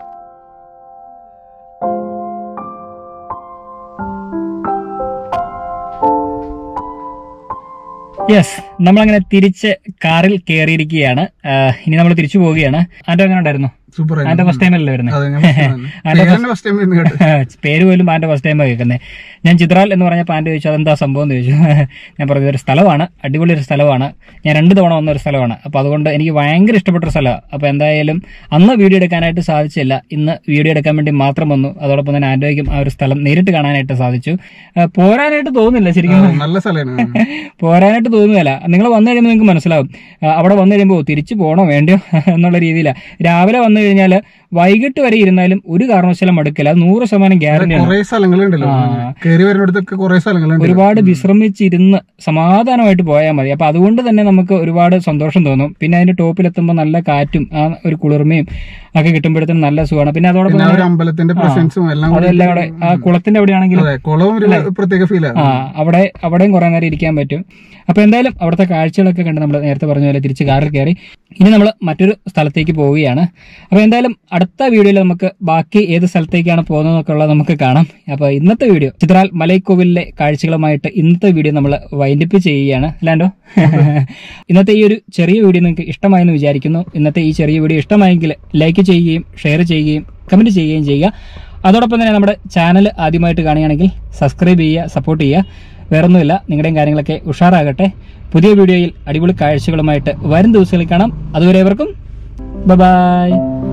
യെസ്, നമ്മളങ്ങനെ തിരിച്ച് കാറിൽ കയറിയിരിക്കുകയാണ്. ഇനി നമ്മൾ തിരിച്ചു പോവുകയാണ്. ആൻഡോ എങ്ങനെ ഉണ്ടായിരുന്നു? ആന്റെ ഫസ്റ്റ് ടൈം അല്ലേ വരുന്നത്? പേര് പോലും ആന്റെ ഫസ്റ്റ് ടൈം കേൾക്കുന്നത്. ഞാൻ ചിത്രാൽ എന്ന് പറഞ്ഞപ്പോൾ ആൻഡ് ചോദിച്ചു അതെന്താ സംഭവം എന്ന് ചോദിച്ചു. ഞാൻ പറഞ്ഞത് ഒരു സ്ഥലമാണ്, അടിപൊളി ഒരു സ്ഥലമാണ്. ഞാൻ രണ്ട് തവണ വന്ന ഒരു സ്ഥലമാണ്. അപ്പോൾ അതുകൊണ്ട് എനിക്ക് ഭയങ്കര ഇഷ്ടപ്പെട്ടൊരു സ്ഥലമാണ്. അപ്പോൾ എന്തായാലും അന്ന് വീഡിയോ എടുക്കാനായിട്ട് സാധിച്ചില്ല, ഇന്ന് വീഡിയോ എടുക്കാൻ വേണ്ടി മാത്രം വന്നു. അതോടൊപ്പം തന്നെ ആൻഡോയ്ക്കും ആ ഒരു സ്ഥലം നേരിട്ട് കാണാനായിട്ട് സാധിച്ചു. പോരാനായിട്ട് തോന്നുന്നില്ല, ശരിക്കും നല്ല സ്ഥലമാണ്. പോരാനായിട്ട് തോന്നുന്നില്ല. നിങ്ങൾ വന്നു കഴിയുമ്പോൾ നിങ്ങൾക്ക് മനസ്സിലാവും അവിടെ വന്നു കഴിയുമ്പോൾ തിരിച്ചു പോകണോ വേണ്ടയോ എന്നുള്ള രീതിയിലാണ്. രാവിലെ വന്നു കഴിഞ്ഞാൽ വൈകിട്ട് വരെ ഇരുന്നാലും ഒരു കാരണവശാലും മടുക്കില്ല. അത് നൂറ് ശതമാനം ഗ്യാരണ്ടിയാണ്. ഒരുപാട് വിശ്രമിച്ചിരുന്ന് സമാധാനമായിട്ട് പോയാൽ മതി. അപ്പൊ അതുകൊണ്ട് തന്നെ നമുക്ക് ഒരുപാട് സന്തോഷം തോന്നും. പിന്നെ അതിന്റെ ടോപ്പിലെത്തുമ്പോൾ നല്ല കാറ്റും ആ ഒരു കുളിർമയും ഒക്കെ കിട്ടുമ്പോഴത്തേനും നല്ല സുഖമാണ്. പിന്നെ അതോടൊപ്പം അമ്പലത്തിന്റെ പ്രസൻസും എല്ലാം അതെല്ലാം അവിടെ ആ കുളത്തിന്റെ അവിടെയാണെങ്കിലും പ്രത്യേക ഫീൽ ആ അവിടെ അവിടെയും കുറെ നേരം ഇരിക്കാൻ പറ്റും. അപ്പൊ എന്തായാലും അവിടുത്തെ കാഴ്ചകളൊക്കെ കണ്ട് നമ്മൾ നേരത്തെ പറഞ്ഞ പോലെ തിരിച്ച് കാറിൽ കയറി ഇനി നമ്മൾ മറ്റൊരു സ്ഥലത്തേക്ക് പോവുകയാണ്. അപ്പൊ എന്തായാലും അടുത്ത വീഡിയോയിൽ നമുക്ക് ബാക്കി ഏത് സ്ഥലത്തേക്കാണ് പോകുന്നതൊക്കെ ഉള്ളത് നമുക്ക് കാണാം. അപ്പൊ ഇന്നത്തെ വീഡിയോ ചിത്രാൽ മലൈക്കോവിലിലെ കാഴ്ചകളുമായിട്ട് ഇന്നത്തെ വീഡിയോ നമ്മൾ വൈൻഡപ്പ് ചെയ്യുകയാണ്. അല്ലാണ്ടോ ഇന്നത്തെ ഈ ഒരു ചെറിയ വീഡിയോ നിങ്ങൾക്ക് ഇഷ്ടമായെന്ന് വിചാരിക്കുന്നു. ഇന്നത്തെ ഈ ചെറിയ വീഡിയോ ഇഷ്ടമായെങ്കിൽ ലൈക്ക് ചെയ്യുകയും ഷെയർ ചെയ്യുകയും കമന്റ് ചെയ്യുകയും ചെയ്യുക. അതോടൊപ്പം തന്നെ നമ്മുടെ ചാനൽ ആദ്യമായിട്ട് കാണുകയാണെങ്കിൽ സബ്സ്ക്രൈബ് ചെയ്യുക, സപ്പോർട്ട് ചെയ്യുക. വേറൊന്നുമില്ല, നിങ്ങളുടെയും കാര്യങ്ങളൊക്കെ ഉഷാറാകട്ടെ. പുതിയ വീഡിയോയിൽ അടിപൊളി കാഴ്ചകളുമായിട്ട് വരും ദിവസങ്ങളിൽ കാണാം. അതുവരെ ഏവർക്കും ബൈ ബൈ.